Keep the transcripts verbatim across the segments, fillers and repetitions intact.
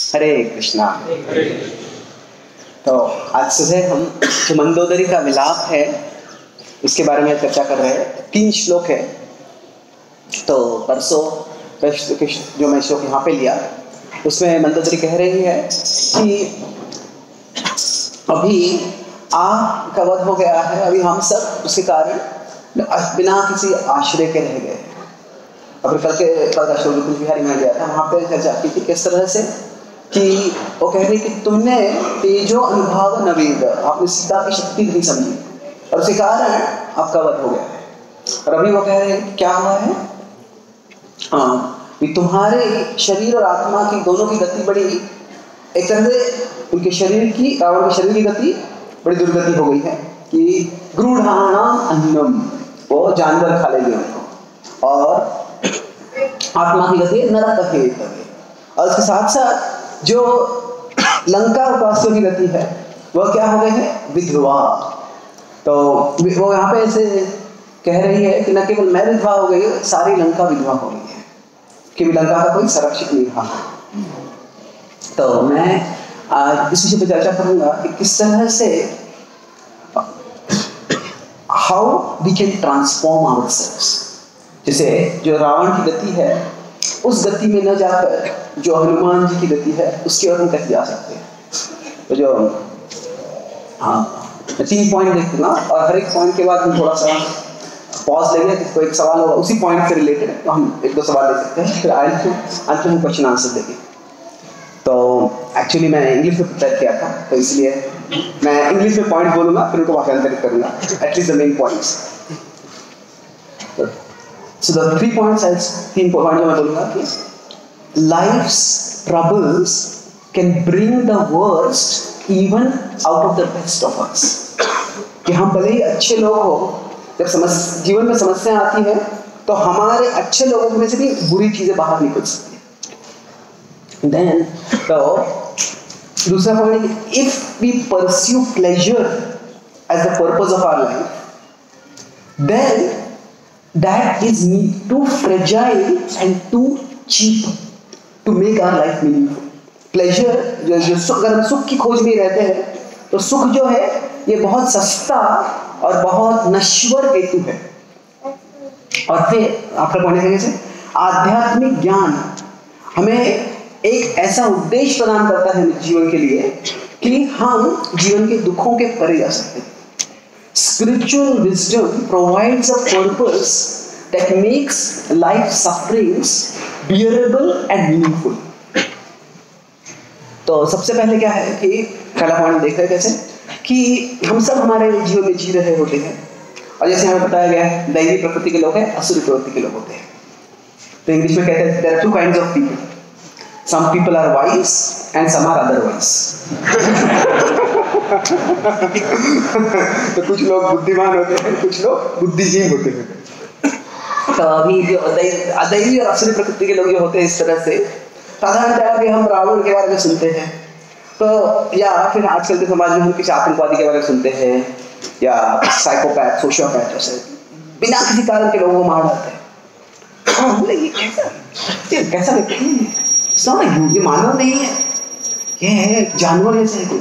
हरे कृष्णा। तो आज सुबह हम जो मंदोदरी का विलाप है उसके बारे में चर्चा कर रहे हैं। तीन श्लोक है। तो परसों जो मैं श्लोक यहाँ पे लिया उसमें मंदोदरी कह रही है कि अभी आग का वध हो गया है, अभी हम सब उसके कारण बिना किसी आश्रय के रह गए। और कल के कल का श्लोक कुछ बिहारी में गया था, वहाँ पे चर्चा की थी किस तरह से कि वो कह रही कि तुमने तेजो अनुभाव नवेद, आपने सीता की शक्ति नहीं समझी और उसके कारण आपका वध हो गया है। और अभी वो कह रहे हैं क्या हुआ है, हाँ कि तुम्हारे शरीर और आत्मा की दोनों की गति बड़ी, एक तरह से उनके शरीर की, रावण के शरीर की गति बड़ी दुर्गति हो गई है कि गृढ़ाणाम अन्नम, वो जानवर खा लेंगे उनको, और आत्मा की गति नरक है। और उसके साथ साथ जो लंका उपास्यों की गति है वह क्या हो गए है, विधवा। तो वो यहाँ पे ऐसे कह रही है कि न केवल मैं विधवा हो गई, सारी लंका विधवा हो गई है कि लंका का कोई संरक्षक नहीं रहा। तो मैं आज इस विषय पर चर्चा करूंगा कि किस तरह से how we can transform ourselves. जैसे जो रावण की गति है उस गति में न जाकर जो हनुमान जी की गति है उसकी ओर हम कैसे जा सकते हैं। तो जो हाँ मैं तीन पॉइंट देखूंगा और हर एक पॉइंट के बाद हम थोड़ा सा पॉज लेंगे, कोई एक सवाल होगा उसी पॉइंट से रिलेटेड तो हम एक दो सवाल ले सकते हैं, फिर अंत में हम क्वेश्चन आंसर देंगे। तो एक्चुअली मैं इंग्लिश में प्रिपेयर किया था, तो इसलिए मैं इंग्लिश में पॉइंट बोलूंगा फिर उनको भाषांतरित करूंगा, at least the main points. So the three points, तीन पॉइंट जो मैं बोलूँगा कि life's troubles can bring the worst even out of the best of us। कि हम भले ही अच्छे लोग हो, जब समस्या जीवन में समस्या आती है तो हमारे अच्छे लोगों में से भी बुरी चीजें बाहर निकल सकती हैं। Then तो दूसरा पॉइंट है कि if we pursue pleasure as the purpose of our life, then that is too fragile and too cheap to make our life meaningful। Pleasure जो जो सुख, अगर हम सुख की खोज में रहते हैं तो सुख जो है ये बहुत सस्ता और बहुत नश्वर हेतु है। और फिर आपका पॉइंट है जैसे आध्यात्मिक ज्ञान हमें एक ऐसा उद्देश्य प्रदान करता है जीवन के लिए कि हम जीवन के दुखों के परे जा सकते हैं। Spiritual wisdom provides a purpose that makes life sufferings bearable and meaningful। तो सबसे पहले क्या है कि पहला पॉइंट देख रहे हैं कैसे कि हम सब हमारे जीवन में जी रहे होते हैं, और जैसे हमें बताया गया है दैवी प्रकृति के लोग हैं, असुरी प्रकृति के लोग होते हैं। तो इंग्लिश में कहते हैं there are two kinds of people, some people are wise and some are otherwise। तो कुछ लोग बुद्धिमान होते हैं, कुछ लोग बुद्धिहीन होते हैं। तो अभी जो अदैवी और असुरी प्रकृति के लोग जो होते हैं इस तरह से साधारणतः हम रावण के बारे में सुनते हैं, तो या फिर आजकल के समाज में हम किसी आतंकवादी के बारे में सुनते हैं या साइकोपैथ, सोशियोपैथ, जैसे बिना किसी कारण के लोगों को मार डालते हैं। हाँ बोले ये कैसा ये कैसा व्यक्ति है, ये मानव नहीं है, ये है जानवर जैसे है कोई।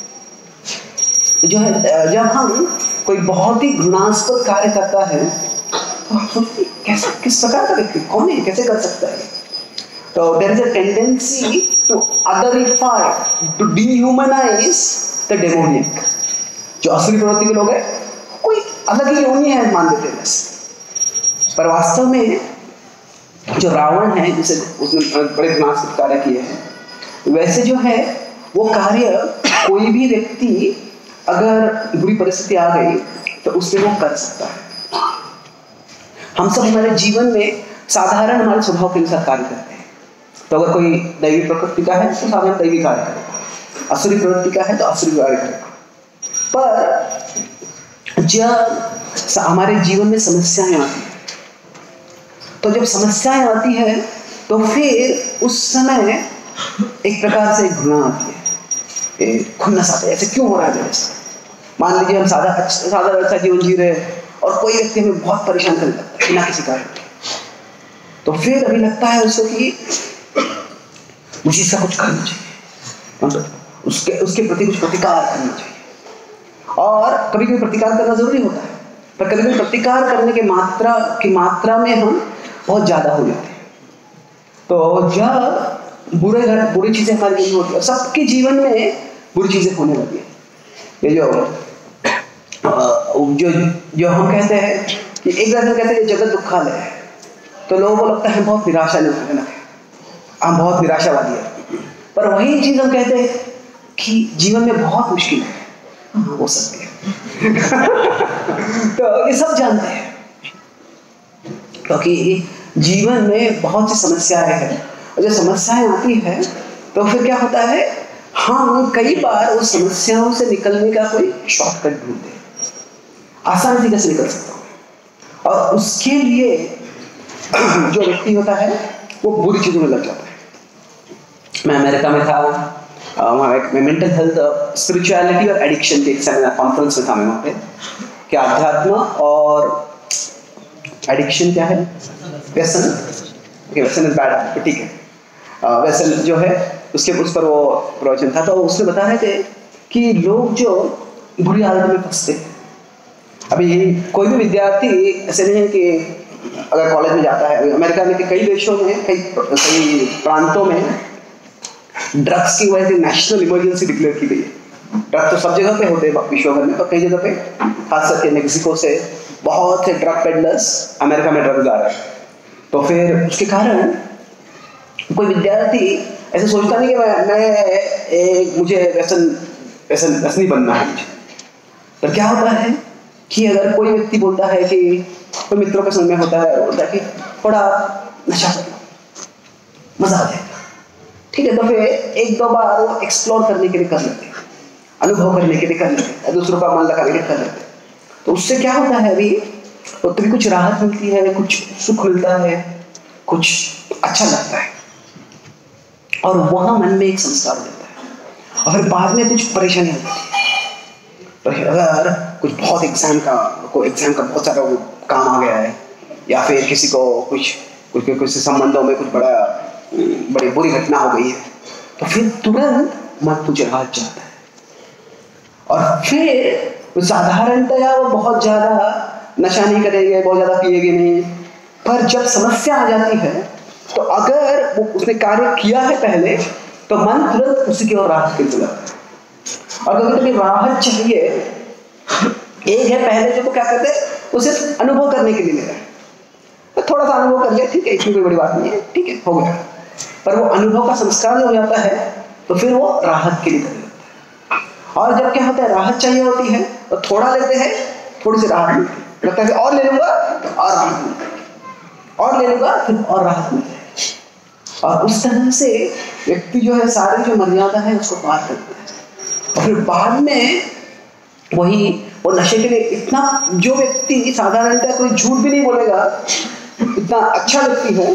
जो है जब हम कोई बहुत ही घृणास्पद कार्य करता है तो हम सोचते कैसा, किस प्रकार का व्यक्ति, कौन है, कैसे कर सकता है। तो there is a tendency to otherify, to dehumanize the demoniac। जो असली प्रवृत्ति के लोग हैं कोई अलग ही योनि है मान देते हैं, पर वास्तव में जो रावण है जिसे उसने बड़े घृणास्पद कार्य किए हैं, वैसे जो है वो कार्य कोई भी व्यक्ति अगर बुरी परिस्थिति आ गई तो उसमें वो कर सकता है। हम सब हमारे जीवन में साधारण हमारे स्वभाव के अनुसार कार्य करते हैं। तो अगर कोई दैवी प्रकृति का है तो साधारण दैवी कार्य करेगा, असुरी प्रवृत्ति का है तो असुरी कार्य करेगा। पर जब हमारे जीवन में समस्याएं आती हैं, तो जब समस्याएं आती है तो फिर उस समय एक प्रकार से घृणा आती है, खुन्नस आता है, ऐसे क्यों हो रहा है। जैसे मान लीजिए हम सादा सादा अच्छा जीवन जी रहे हैं और कोई व्यक्ति हमें बहुत परेशान करने लगता है बिना किसी कारण, तो फिर अभी लगता है उसको कि मुझे इसका कुछ करना चाहिए, मतलब उसके उसके प्रति कुछ प्रतिकार करना चाहिए। और कभी कभी प्रतिकार करना जरूरी होता है, पर कभी कभी प्रतिकार करने की मात्रा की मात्रा में हम बहुत ज्यादा हो जाते हैं। तो जब बुरे बुरी चीजें हमारे जीवन में होती है, सबके जीवन में बुरी चीजें होने लगी है। ये जो जो जो हम कहते हैं कि एक बार कहते हैं जगत दुखालय है, तो लोगों को लगता है बहुत निराशाजनक है, हम बहुत निराशावादी है। पर वही चीज हम कहते हैं कि जीवन में बहुत मुश्किल है, हाँ हो सकती है। तो ये सब जानते हैं, क्योंकि जीवन में बहुत सी समस्याएं हैं, और जब समस्याएं आती है तो फिर क्या होता है, हम कई बार उस समस्याओं से निकलने का कोई शॉर्टकट ढूंढते हैं, आसान तरीके से निकल सकता हूँ। और उसके लिए जो व्यक्ति होता है वो बुरी चीजों में लग जाता है। मैं अमेरिका में था, वहाँ एक मेंटल हेल्थ स्पिरिचुअलिटी और एडिक्शन के एक सेमिनार कॉन्फ्रेंस में था मैं वहाँ पे, कि अध्यात्म और एडिक्शन क्या है, व्यसन, ओके व्यसन इज बैड, ठीक है, व्यसन जो है उसके उस पर वो प्रवचन था। तो उसमें बता रहे थे कि लोग जो बुरी आदतों में फंसते हैं, अभी कोई भी विद्यार्थी ऐसे नहीं है कि अगर कॉलेज में जाता है, अमेरिका में कई देशों में कई कई प्रांतों में ड्रग्स की वजह से नेशनल इमरजेंसी डिक्लेयर की गई है। ड्रग्स तो सब जगह पे होते हैं विश्व भर में, पर कई जगह पे खास करके मेक्सिको से बहुत से ड्रग पेडलर्स अमेरिका में ड्रग्स आ रहे हैं। तो फिर उसके कारण कोई विद्यार्थी ऐसे सोचता नहीं कि मैं मैं एक मुझे व्यसन व्यसन व्यसनी बनना है मुझे। पर क्या होता है कि अगर कोई व्यक्ति बोलता है कि कोई मित्रों के संग में होता है, बोलता है कि थोड़ा नशा कर लो, मजा आ जाएगा, ठीक है, तो फिर एक दो बार वो एक्सप्लोर करने के लिए कर लेते हैं, अनुभव करने के लिए कर लेते हैं, दूसरों का मन लगाने के लिए कर लेते हैं। तो उससे क्या होता है, अभी तो तभी कुछ राहत मिलती है, कुछ सुख मिलता है, कुछ अच्छा लगता है, और वहां मन में एक संस्कार हो जाता है। और बाद में कुछ परेशानी होती है, अगर कुछ बहुत एग्जाम का कोई एग्जाम का बहुत सारा काम आ गया है, या फिर किसी को कुछ कुछ कुछ संबंधों में कुछ बड़ा बड़ी बुरी घटना हो गई है, तो फिर तुरंत मन कुछ राहत चाहता है। और फिर साधारणतया वो बहुत ज्यादा नशा नहीं करेंगे, बहुत ज्यादा पिएंगे नहीं, पर जब समस्या आ जाती है तो अगर वो उसने कार्य किया है पहले, तो मन तुरंत उसी की ओर राहत के लिए जाता है। और कभी कभी राहत चाहिए, एक है पहले जो वो क्या करते हैं, वो सिर्फ अनुभव करने के लिए ले रहे हैं, तो थोड़ा सा अनुभव कर लिया, ठीक है, इसमें कोई बड़ी बात नहीं है, ठीक है, हो गया। पर वो अनुभव का संस्कार जो हो जाता है, तो फिर वो राहत के लिए कर लेता है। और जब क्या होता है, राहत चाहिए होती है, तो थोड़ा लेते हैं, थोड़ी सी राहत मिलती है, लगता है और ले लूंगा तो और राहत मिलती है, और ले लूंगा फिर और राहत मिलती है। और उस तरह से व्यक्ति जो है सारी जो मर्यादा है उसको पार करता है। और फिर बाद में वही वो नशे के लिए इतना, जो व्यक्ति साधारणतः कोई झूठ भी नहीं बोलेगा, इतना अच्छा व्यक्ति है,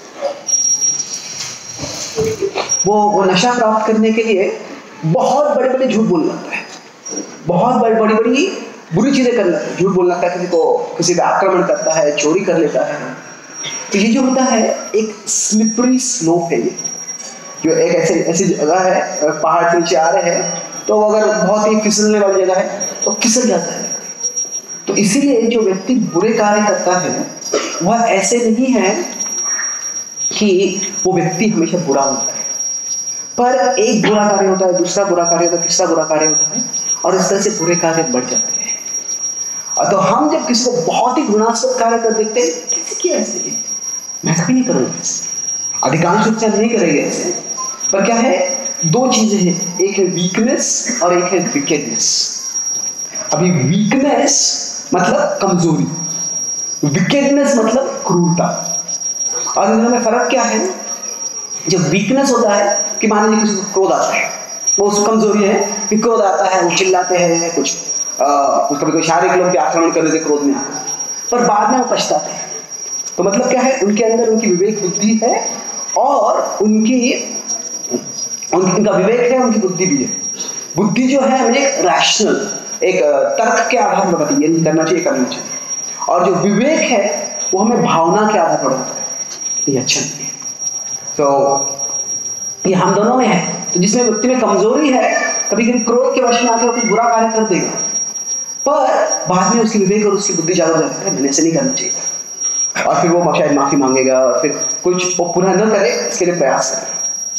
वो वो नशा प्राप्त करने के लिए बहुत बड़े बड़े झूठ बोल लगता है, बहुत बड़ी बड़ी बड़ी बुरी चीजें कर लगता है, झूठ बोल लगता है, किसी को किसी पे आक्रमण करता है, चोरी कर लेता है। तो ये जो होता है एक स्लिपरी स्लोप है, ये जो एक ऐसे ऐसी जगह है, पहाड़ के नीचे आ रहे हैं, तो अगर बहुत ही फिसलने वाली जगह है तो फिसल जाता है। तो इसीलिए जो व्यक्ति बुरे कार्य करता है वह ऐसे नहीं है कि वो व्यक्ति हमेशा बुरा होता है, पर एक बुरा कार्य होता है, दूसरा बुरा कार्य होता है, तीसरा बुरा कार्य होता है, और इस तरह से बुरे कार्य बढ़ जाते हैं। और तो हम जब किसी को बहुत ही घृणास्पद कार्य कर देखते हैं, कैसे किया ऐसे, मैं कभी नहीं करूँगा ऐसे, अधिकांश रूप से नहीं करेंगे ऐसे। पर क्या है, दो चीजें हैं, एक है वीकनेस और एक है विकेडनेस। अभी वीकनेस मतलब कमजोरी, विकेडनेस मतलब क्रूरता। और इन दोनों में फर्क क्या है, जब वीकनेस होता है कि मान लीजिए किसी को क्रोध आता है, वो उसकी कमजोरी है कि क्रोध आता है, वो चिल्लाते हैं, कुछ कभी कोई शारीरिक लोग भी आक्रमण कर देते क्रोध में आकर, पर बाद में वो पछताते हैं। तो मतलब क्या है, उनके अंदर उनकी विवेक बुद्धि है, और उनकी उनका विवेक है, उनकी बुद्धि भी है। बुद्धि जो है हमें एक रैशनल, एक तर्क के आधार पर बताती है, ये करना चाहिए, करना चाहिए। और जो विवेक है वो हमें भावना के आधार पर होता है, ये अच्छा नहीं है। तो ये हम दोनों में है, तो जिसमें व्यक्ति में कमजोरी है, कभी कभी क्रोध के वश में आकर कुछ बुरा कार्य कर देगा, पर बाद में उसकी विवेक और उसकी बुद्धि ज्यादा जाती है, मैंने ऐसे नहीं करना चाहिए, और फिर वो शायद माफी मांगेगा और फिर कुछ वो पुनः न करे इसके लिए प्रयास करेगा।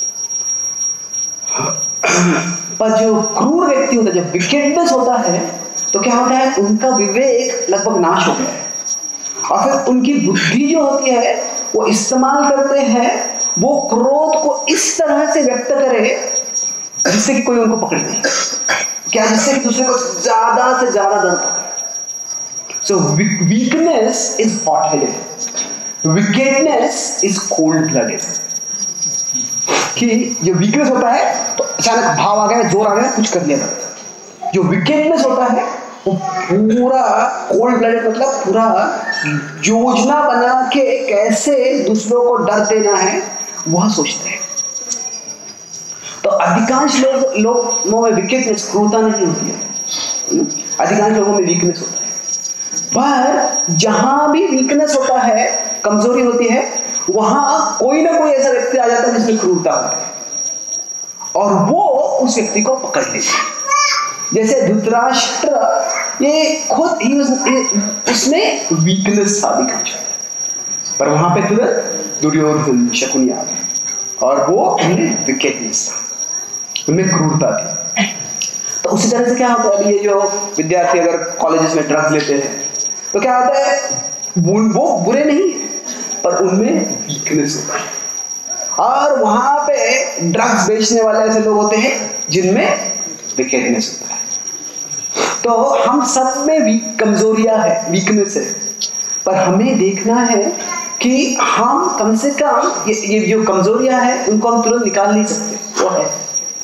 पर जो क्रूर व्यक्ति होता है, जब विकेटनेस होता है, तो क्या होता है, उनका विवेक लगभग नाश हो गया है, और फिर उनकी बुद्धि जो होती है वो इस्तेमाल करते हैं वो क्रोध को इस तरह से व्यक्त करे जिससे कि कोई उनको पकड़ नहीं, क्या जिससे कि दूसरे को ज्यादा से ज्यादा दर्द हो। So weakness is hot headed, wickedness is cold blooded. कि जो वीकनेस होता है तो अचानक भाव आ गया, जोर आ गया, कुछ कर लिया जाता है। जो विकेटनेस होता है वो पूरा कोल्ड ब्लडेड, मतलब पूरा योजना बना के कैसे दूसरों को डर देना है वह सोचते हैं। तो अधिकांश लोग लोगों में विकेटनेस, क्रूरता नहीं होती है, अधिकांश लोगों में वीकनेस होता है। पर जहां भी वीकनेस होता है, कमजोरी होती है, वहां कोई ना कोई ऐसा व्यक्ति आ जाता है जिसमें क्रूरता होती है, और वो उस व्यक्ति को पकड़ लेता है। जैसे धृतराष्ट्र, ये खुद ही उसमें वीकनेस था अधिकांश, पर वहां पे तुरंत दुर्योधन, शकुनी आ गए, और वो उनमें विकेटनेस था, उनमें क्रूरता थी। तो उसी तरह से क्या होता है, अभी ये जो विद्यार्थी अगर कॉलेजेस में ड्रग्स लेते हैं तो क्या होता है, वो बुरे नहीं है पर उनमें वीकनेस होता है, और वहां पे ड्रग्स बेचने वाले ऐसे लोग होते हैं जिनमें विकेटनेस होता है। तो हम सब में वीक कमजोरियां है, वीकनेस है, पर हमें देखना है कि हम कम से कम ये, ये जो कमजोरियां है उनको हम तुरंत निकाल नहीं सकते, वो है,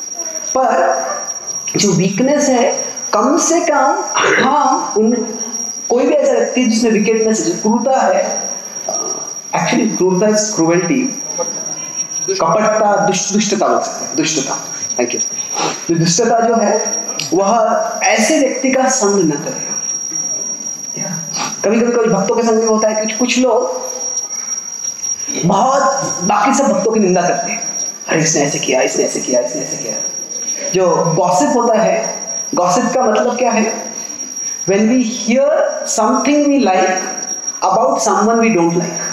पर जो वीकनेस है कम से कम हम उन कोई भी ऐसा व्यक्ति जिसमें विकेटनेस है, जो क्रूरता है, एक्चुअली क्रूरता इज क्रूएल्टी, कपटता, दुष्ट दुष्टता बोल सकते हैं, दुष्टता, थैंक यू। जो दुष्टता जो है वह ऐसे व्यक्ति का संग न करे। कभी कभी कोई भक्तों के संग में होता है कि कुछ लोग बहुत बाकी सब भक्तों की निंदा करते हैं, अरे इसने ऐसे किया, इसने ऐसे किया, इसने ऐसे किया। जो गॉसिप होता है, गॉसिप का मतलब क्या है, when we hear something we like about someone we don't like.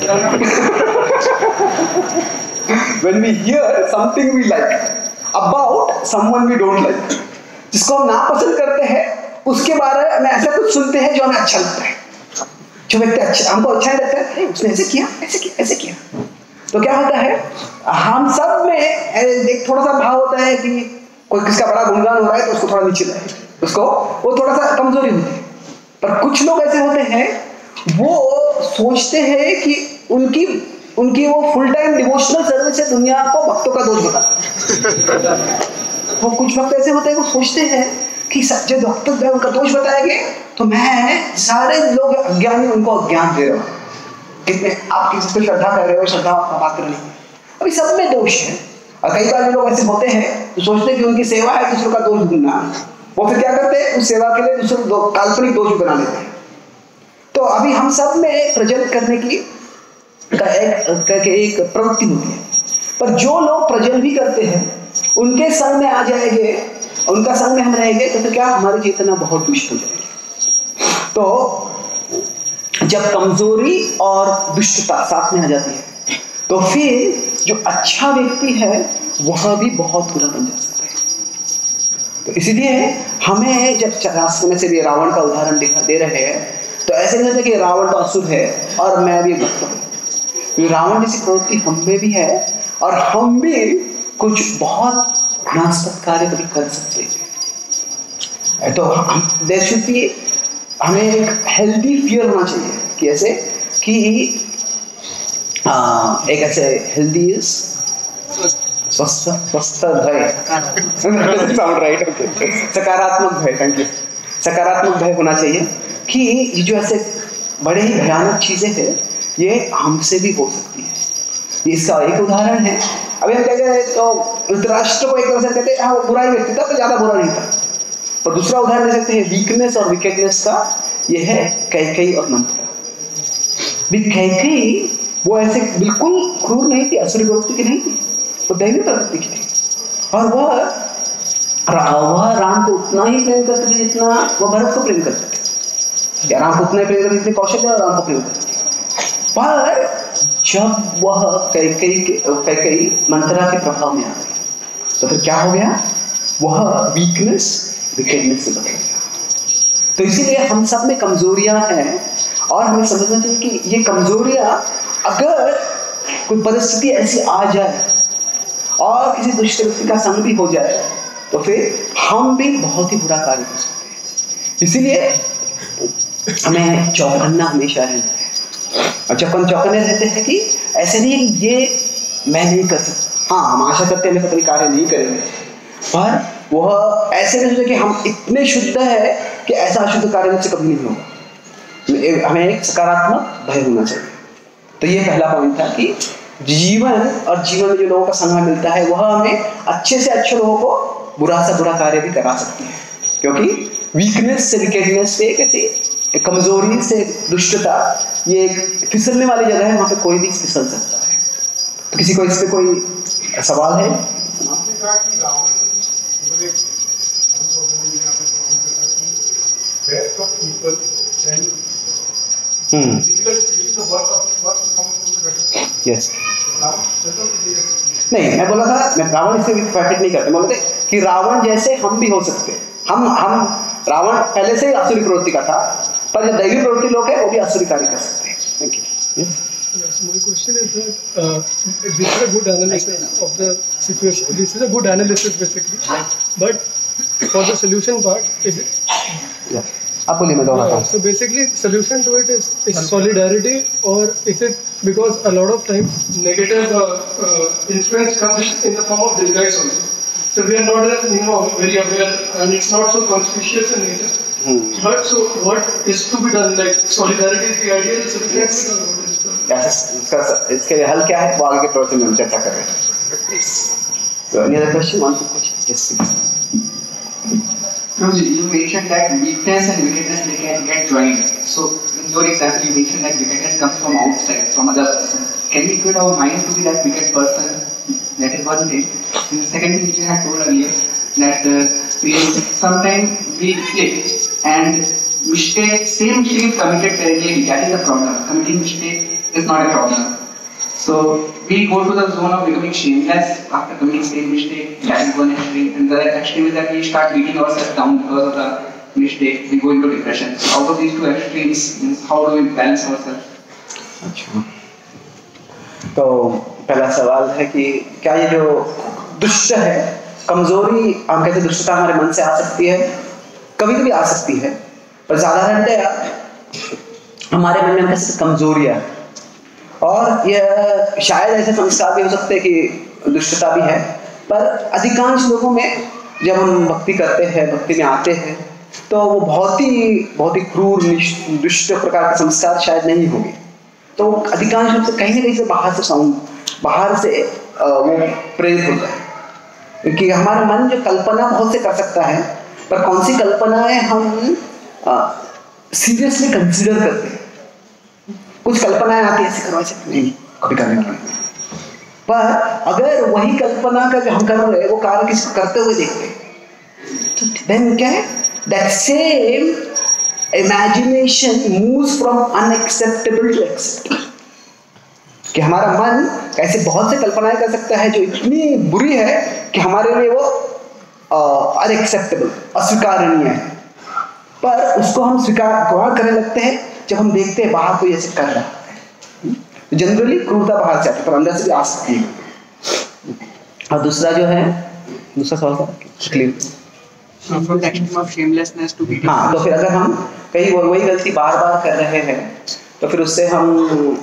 When we hear something we like about someone we don't like, जिसको हम नापसंद करते हैं उसके बारे में ऐसा कुछ सुनते हैं जो हमें अच्छा लगता है, जो व्यक्ति अच्छा हमको अच्छा लगता है, उसने ऐसे किया, ऐसे किया, ऐसे किया। तो क्या होता है, हम सब में एक थोड़ा सा भाव होता है कि कोई किसका बड़ा गुणगान हो रहा है तो उसको थोड़ा नीचे लाए, उसको वो थोड़ा सा कमजोरी होती है। पर कुछ लोग ऐसे होते हैं वो सोचते हैं कि उनकी उनकी वो फुल टाइम डिवोशनल सर्विस है, दुनिया को भक्तों का दोष बता। वो कुछ भक्त ऐसे होते हैं वो सोचते हैं कि सच्चे भक्त उनका दोष बताएंगे तो मैं सारे लोग अज्ञानी उनको अज्ञान दे रहा हूँ, कितने आप किसी को श्रद्धा कर रहे हो, श्रद्धा पात्र नहीं, अभी सब में दोष है। और कई बार लोग ऐसे होते हैं तो सोचते हैं कि उनकी सेवा है दूसरों का दोष ढूंढना, वो फिर क्या करते हैं, उस सेवा के लिए दूसरों को काल्पनिक दोष बना लेते हैं। तो अभी हम सब में प्रेजेंट करने की का एक, एक प्रवृत्ति होती है, पर जो लोग प्रजन भी करते हैं उनके संग में आ जाएंगे, उनका संग में हम रहेंगे तो फिर क्या हमारी चेतना बहुत दुष्ट हो जाएगी। तो जब कमजोरी और दुष्टता साथ में आ जाती है तो फिर जो अच्छा व्यक्ति है वह भी बहुत बुरा बन जा सकता है। तो इसीलिए हमें जब शास्त्र में से भी रावण का उदाहरण दिखा दे रहे हैं तो ऐसे नहीं होता कि रावण तो असुर है और मैं भी भक्त हूँ। रावण जैसी प्रवृत्ति हम में भी है और हम भी कुछ बहुत घृणास्पद कार्य कभी कर सकते हैं। तो हम देयर शुड बी, हमें एक हेल्दी फियर होना चाहिए कि ऐसे कि आ, एक ऐसे हेल्दी स्वस्थ स्वस्थ भय साउंड राइट ओके सकारात्मक भय, थैंक यू, सकारात्मक भय होना चाहिए कि ये जो ऐसे बड़े ही भयानक चीजें हैं ये हमसे भी हो सकती है। ये इसका एक उदाहरण है। अभी हम कहते हैं तो धृतराष्ट्र को एक तरह से कहते हैं हाँ वो बुरा ही व्यक्ति था पर ज्यादा बुरा नहीं था। और दूसरा उदाहरण दे सकते हैं वीकनेस और विकेटनेस का, ये है कैकेयी और मंथरा। भी कैकेयी वो ऐसे बिल्कुल क्रूर नहीं थी, असुरी प्रवृत्ति की नहीं थी, वो दैवी प्रवृत्ति की थी। और वह वह राम को उतना ही प्रेम करते थे जितना वह भरत को प्रेम करते थे। क्या राम को उतना ही प्रेम करते थे कौशल्य और राम को प्रेम करते थे। पर जब वह कैकेयी कैकेयी मंथरा के प्रभाव में आ गई तो फिर क्या हो गया, वह वीकनेस विकेटनेस से बदल गया। तो इसीलिए हम सब में कमजोरियां हैं और हमें समझना चाहिए कि ये कमजोरियां अगर कोई परिस्थिति ऐसी आ जाए और किसी दुष्ट व्यक्ति का संग भी हो जाए तो फिर हम भी बहुत ही बुरा कार्य कर सकते हैं। इसीलिए हमें चौकन्ना हमेशा रहना है। और जब हम चौकन्ने रहते हैं कि ऐसे नहीं है कि ये मैं नहीं कर सकता, हाँ हम आशा करते हैं मैं कार्य नहीं करेंगे, पर वह ऐसे नहीं सोचे कि हम इतने शुद्ध है कि ऐसा अशुद्ध कार्य मुझसे कभी नहीं होगा। हमें एक सकारात्मक भय होना चाहिए। तो ये पहला पॉइंट था कि जीवन और जीवन में जो लोगों का संग मिलता है वह हमें अच्छे से अच्छे लोगों को बुरा से बुरा कार्य भी करा सकती है, क्योंकि वीकनेस से विकेटनेस से कैसी कमजोरी से दुष्टता ये एक फिसलने वाली जगह है, वहां पे कोई भी फिसल सकता है। तो किसी को इस पे कोई सवाल है? हम्म यस नहीं, मैं बोला था मैं रावण इससे परफेक्ट नहीं करते, बोलते कि रावण जैसे हम भी हो सकते हैं। हम हम रावण पहले से ही आसुरी प्रवृत्ति का था, पर जो दैवी प्रवृत्ति लोग हैं वो भी आसुरी कार्य कर सकते हैं। Thank you. Yes, my question is that uh, this is a good analysis of the situation. This is a good analysis basically, but for the solution part, is it? Yeah. आप बोलिए, मैं दोहराता हूँ। So basically, solution to it is is solidarity, or is it because a lot of times negative uh, uh, influence comes in the form of disguise also. So we are not, you know, very aware, and it's not so conspicuous in nature. Hmm. But so what is to be done? Like solidarity is the ideal solution. Yes. इसका इसके लिए हल क्या है वो आगे के process में हम चर्चा कर रहे हैं। So any other question? One question? Yes, please. No, you mentioned that weakness and wickedness they can get joined. So in your example, you mentioned that wickedness comes from outside, from other person. Can we equate our mind to be that wicked person? That is one thing. And the second thing which you had told earlier, that uh, we sometimes we slip and mistake, same mistake is committed perennially. That is the problem. Committing mistake is not a problem. So we go to the zone of becoming shameless after committing same mistake. That is one extreme. And the other extreme is that we start beating ourselves down because of the mistake. We go into depression. So out of these two extremes, how do we balance ourselves? अच्छा, तो पहला सवाल है कि क्या ये जो दुष्ट है, कमजोरी हम कहते हैं दुष्टता हमारे मन से आ सकती है, कभी कभी आ सकती है, पर साधारणतः हमारे मन में कैसे कमजोरियां, और यह शायद ऐसे संस्कार भी हो सकते हैं कि दुष्टता भी है, पर अधिकांश लोगों में जब हम भक्ति करते हैं, भक्ति में आते हैं, तो वो बहुत ही बहुत ही क्रूर दुष्ट प्रकार के संस्कार शायद नहीं होंगे। तो अधिकांश रूप से कहीं ना कहीं से बाहर से साउंड बाहर से वो प्रेरित होता है, क्योंकि हमारा मन जो कल्पना बहुत से कर सकता है, पर कौन सी कल्पनाएं हम सीरियसली कंसिडर करते हैं। कुछ कल्पनाएं आती है ऐसे करो ऐसे नहीं कभी करने की, पर अगर वही कल्पना का जो हम कर रहे हैं वो कार्य किसी को करते हुए देखते हैं, तो देन क्या है, that same imagination moves from unacceptable to acceptable. कि हमारा मन ऐसे बहुत से कल्पनाएं कर सकता है जो इतनी बुरी है कि हमारे लिए वो अनएक्सेप्टेबल अस्वीकार्य है, पर उसको हम स्वीकार करने लगते हैं जब हम देखते हैं बाहर कोई ऐसे कर रहा है। जनरली क्रूरता बाहर से आती है, पर अंदर से भी आ सकती है। और दूसरा जो है, दूसरा सवाल था क्लियर। हाँ, तो फिर अगर हम कहीं वही गलती बार बार कर रहे हैं तो फिर उससे हम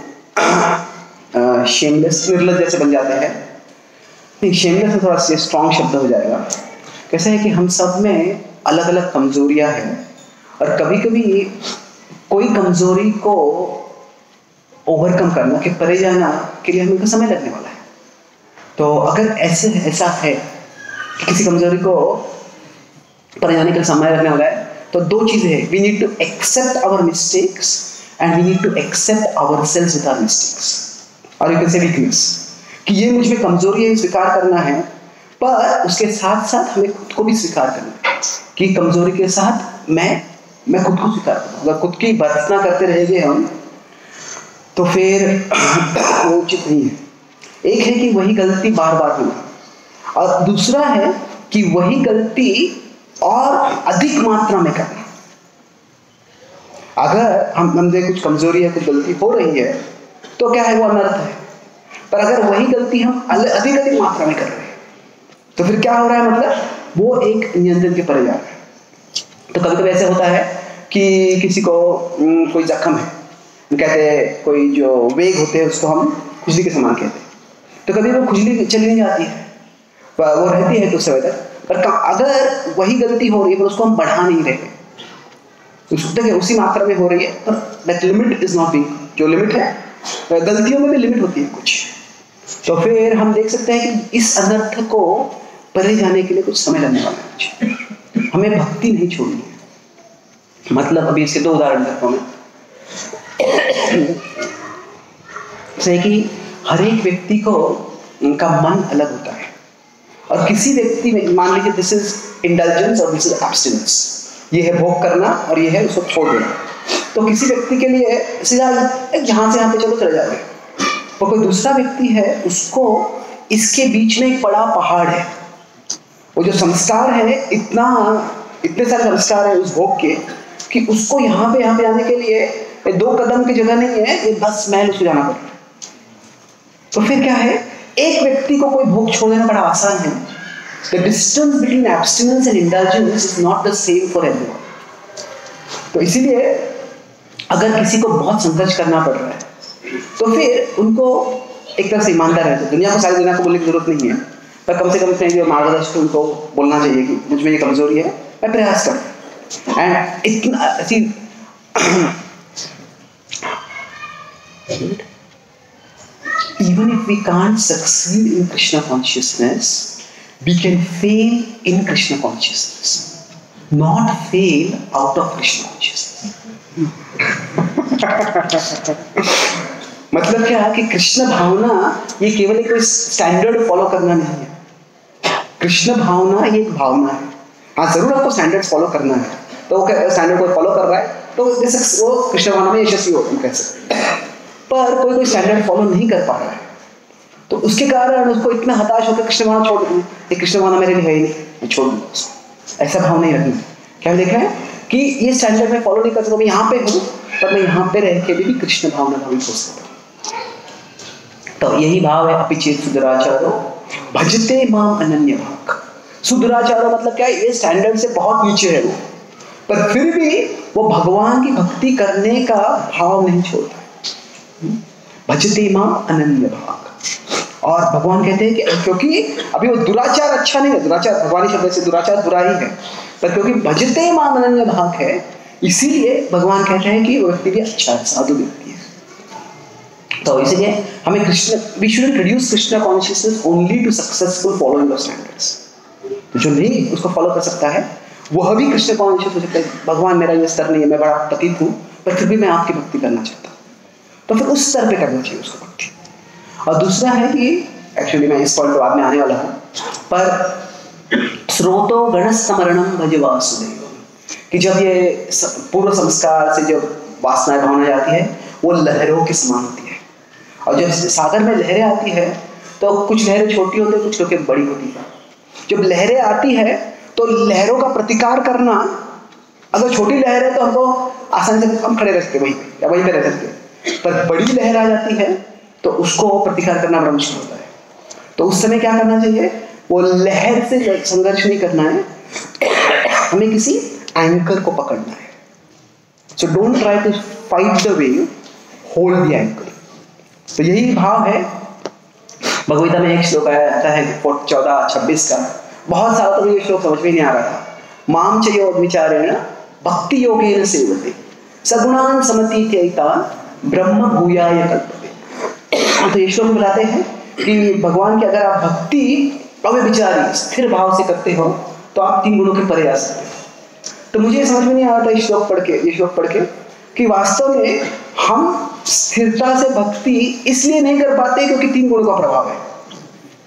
शेमलेस निर्लज जैसे बन जाते हैं। नहीं, शेमलेस में थोड़ा स्ट्रॉन्ग शब्द हो जाएगा। कैसे है कि हम सब में अलग अलग कमजोरियां हैं, और कभी कभी कोई कमजोरी को ओवरकम करना के परे जाना के लिए हमें समय लगने वाला है। तो अगर ऐसे ऐसा है कि किसी कमजोरी को परे जाने के लिए समय लगने वाला है, तो दो चीजें हैं, we need to accept our mistakes and we need to accept ourselves with our mistakes, और यू कैन से वीकनेस, कि ये मुझ में कमजोरी है स्वीकार करना है, पर उसके साथ साथ हमें खुद को भी स्वीकार करना है कि कमजोरी के साथ मैं मैं खुद को स्वीकार करूँ। अगर खुद की भर्त्सना करते रहेंगे हम तो फिर वो उचित नहीं है। एक है कि वही गलती बार बार होना, और दूसरा है कि वही गलती और अधिक मात्रा में करना। अगर हम हमसे कुछ कमजोरी है, कुछ गलती हो रही है तो क्या है, वो अनर्थ है। पर अगर वही गलती हम अधिक अधिक मात्रा में कर रहे हैं तो फिर क्या हो रहा है, मतलब वो एक नियंत्रण के परे जा रहा है। तो कभी कभी ऐसे होता है कि किसी को कोई जख्म है, कहते हैं कोई जो वेग होते हैं उसको हम खुजली के समान कहते हैं, तो कभी वो खुजली चली नहीं जाती है, वो रहती है कुछ समय तक। पर अगर वही गलती हो रही है पर उसको हम बढ़ा नहीं रहे, देखिए उसी मात्रा में हो रही है, पर that limit is not being, जो लिमिट है, गलतियों में भी लिमिट होती है कुछ, तो फिर हम देख सकते हैं कि इस अनर्थ को परे जाने के लिए कुछ समय लगने वाला है। हमें भक्ति नहीं छोड़नी है। मतलब अभी इसके दो उदाहरण देता हूं मैं। जैसे कि हर एक व्यक्ति को उनका मन अलग होता है, और किसी व्यक्ति में मान लीजिए दिस इज इंडल्जेंस और दिस इज एब्स्टिनेंस, ये है भोग करना और ये है उसको छोड़ देना। तो किसी व्यक्ति के लिए सीधा यहाँ से यहाँ पे चलो चले जाओगे, और कोई दूसरा व्यक्ति है उसको इसके बीच में एक बड़ा पहाड़ है, वो जो संस्कार है, इतना इतने सारे संस्कार है उस भोग के कि उसको यहाँ पे यहाँ पे आने के लिए दो कदम की जगह नहीं है, ये दस मैल उसको जाना पड़ता है। तो फिर क्या है, एक व्यक्ति को कोई भोग छोड़ देना बड़ा आसान है। The distance between abstinence and indulgence is not the same for everyone. तो इसीलिए अगर किसी को बहुत संघर्ष करना पड़ रहा है तो फिर उनको एक तरह से ईमानदार रहते हैं। दुनिया को सारी दुनिया को बोलने की जरूरत नहीं है, पर कम से कम अपने जो मार्गदर्शक उनको बोलना चाहिए कि मुझ में ये कमजोरी है, मैं प्रयास करूँ। एंड इतना ऐसी even if we can't succeed in Krishna consciousness, we can fail in Krishna consciousness, not fail out of Krishna consciousness. मतलब क्या है कि कृष्ण भावना ये केवल एक स्टैंडर्ड फॉलो करना नहीं है। कृष्ण भावना ये एक भावना है। हाँ, जरूर आपको स्टैंडर्ड फॉलो करना है, तो वो स्टैंडर्ड को फॉलो कर रहा है तो जैसे वो कृष्ण भावना में यशस्वी हो, कह सकते हैं। पर कोई कोई स्टैंडर्ड फॉलो नहीं कर पा रहा है, तो उसके कारण उसको इतना हताश होकर कृष्ण भावना छोड़ दूँ, ये कृष्ण भावना मेरे लिए है ही नहीं, मैं छोड़ दूँ उसको। ऐसा भाव नहीं रखना। क्या देख रहे हैं कि ये स्टैंडर्ड में फॉलो नहीं कर सकता, मैं यहाँ पे हूँ पर मैं यहाँ पे रह के भी, भी कृष्ण भावना भावित हो सकता हूँ। तो यही भाव है, अपि चेत सुदुराचारो भजते माम अनन्य भाग। सुदुराचारो मतलब क्या है, ये स्टैंडर्ड से बहुत नीचे है वो, पर फिर भी वो भगवान की भक्ति करने का भाव नहीं छोड़ता। भजते मां अनन्य भाग। और भगवान कहते हैं कि क्योंकि अभी वो दुराचार अच्छा नहीं है, दुराचार भगवानी शब्द से दुराचार बुरा ही है, पर क्योंकि भजते मां अनन्य भाग है, इसीलिए भगवान कहते हैं कि वो व्यक्ति भी अच्छा है, साधु व्यक्ति है। तो इसलिए हमें Krishna, we should reduce Krishna consciousness only to successful following of standards. तो जो नहीं उसको फॉलो कर सकता है वह भी कृष्ण कॉन्शियस हो सकता है। भगवान मेरा ये स्तर नहीं है, मैं बड़ा पतित हूँ, पर फिर भी मैं आपकी भक्ति करना चाहता हूँ, तो फिर उस स्तर पे करना चाहिए उसको भक्ति। और दूसरा है कि एक्चुअली मैं इस पॉइंट पे बाद में आने वाला हूँ, पर स्रोतो गणस्तमरणम भज वासुदेव, कि जब ये पूर्व संस्कार से जब वासनाएं भावना जाती है वो लहरों के समान होती है, और जब सागर में लहरें आती है तो कुछ लहरें छोटी होती है, कुछ लहरें बड़ी होती है। जब लहरें आती है तो लहरों का प्रतिकार करना, अगर छोटी लहर है तो हमको आसानी से हम खड़े रह सकते वहीं पे या वहीं पे रह सकते, पर बड़ी लहर आ जाती है तो उसको प्रतिकार करना बड़ा मुश्किल होता है। तो उस समय क्या करना चाहिए, वो लहर से संघर्ष नहीं करना है, हमें किसी एंकर को पकड़ना है। So don't try to fight the wave, hold the anchor. तो यही भाव है। भगवद्गीता में एक श्लोक आता है चौदह छब्बीस का, बहुत सारा तो ये श्लोक समझ में नहीं आ रहा था। माम च योग विचारेण भक्ति योगेन सेवते सगुणान समतीत्यैतान ब्रह्म भूयाय कल्पते। तो ये श्लोक बताते हैं कि भगवान की अगर आप भक्ति अव्यभिचारी स्थिर भाव से करते हो तो आप तीन गुणों के परे आ सकते हो। तो मुझे समझ में नहीं आ रहा था ये श्लोक पढ़ के ये श्लोक पढ़ के कि वास्तव में हम स्थिरता से भक्ति इसलिए नहीं कर पाते क्योंकि तीन गुणों का प्रभाव है।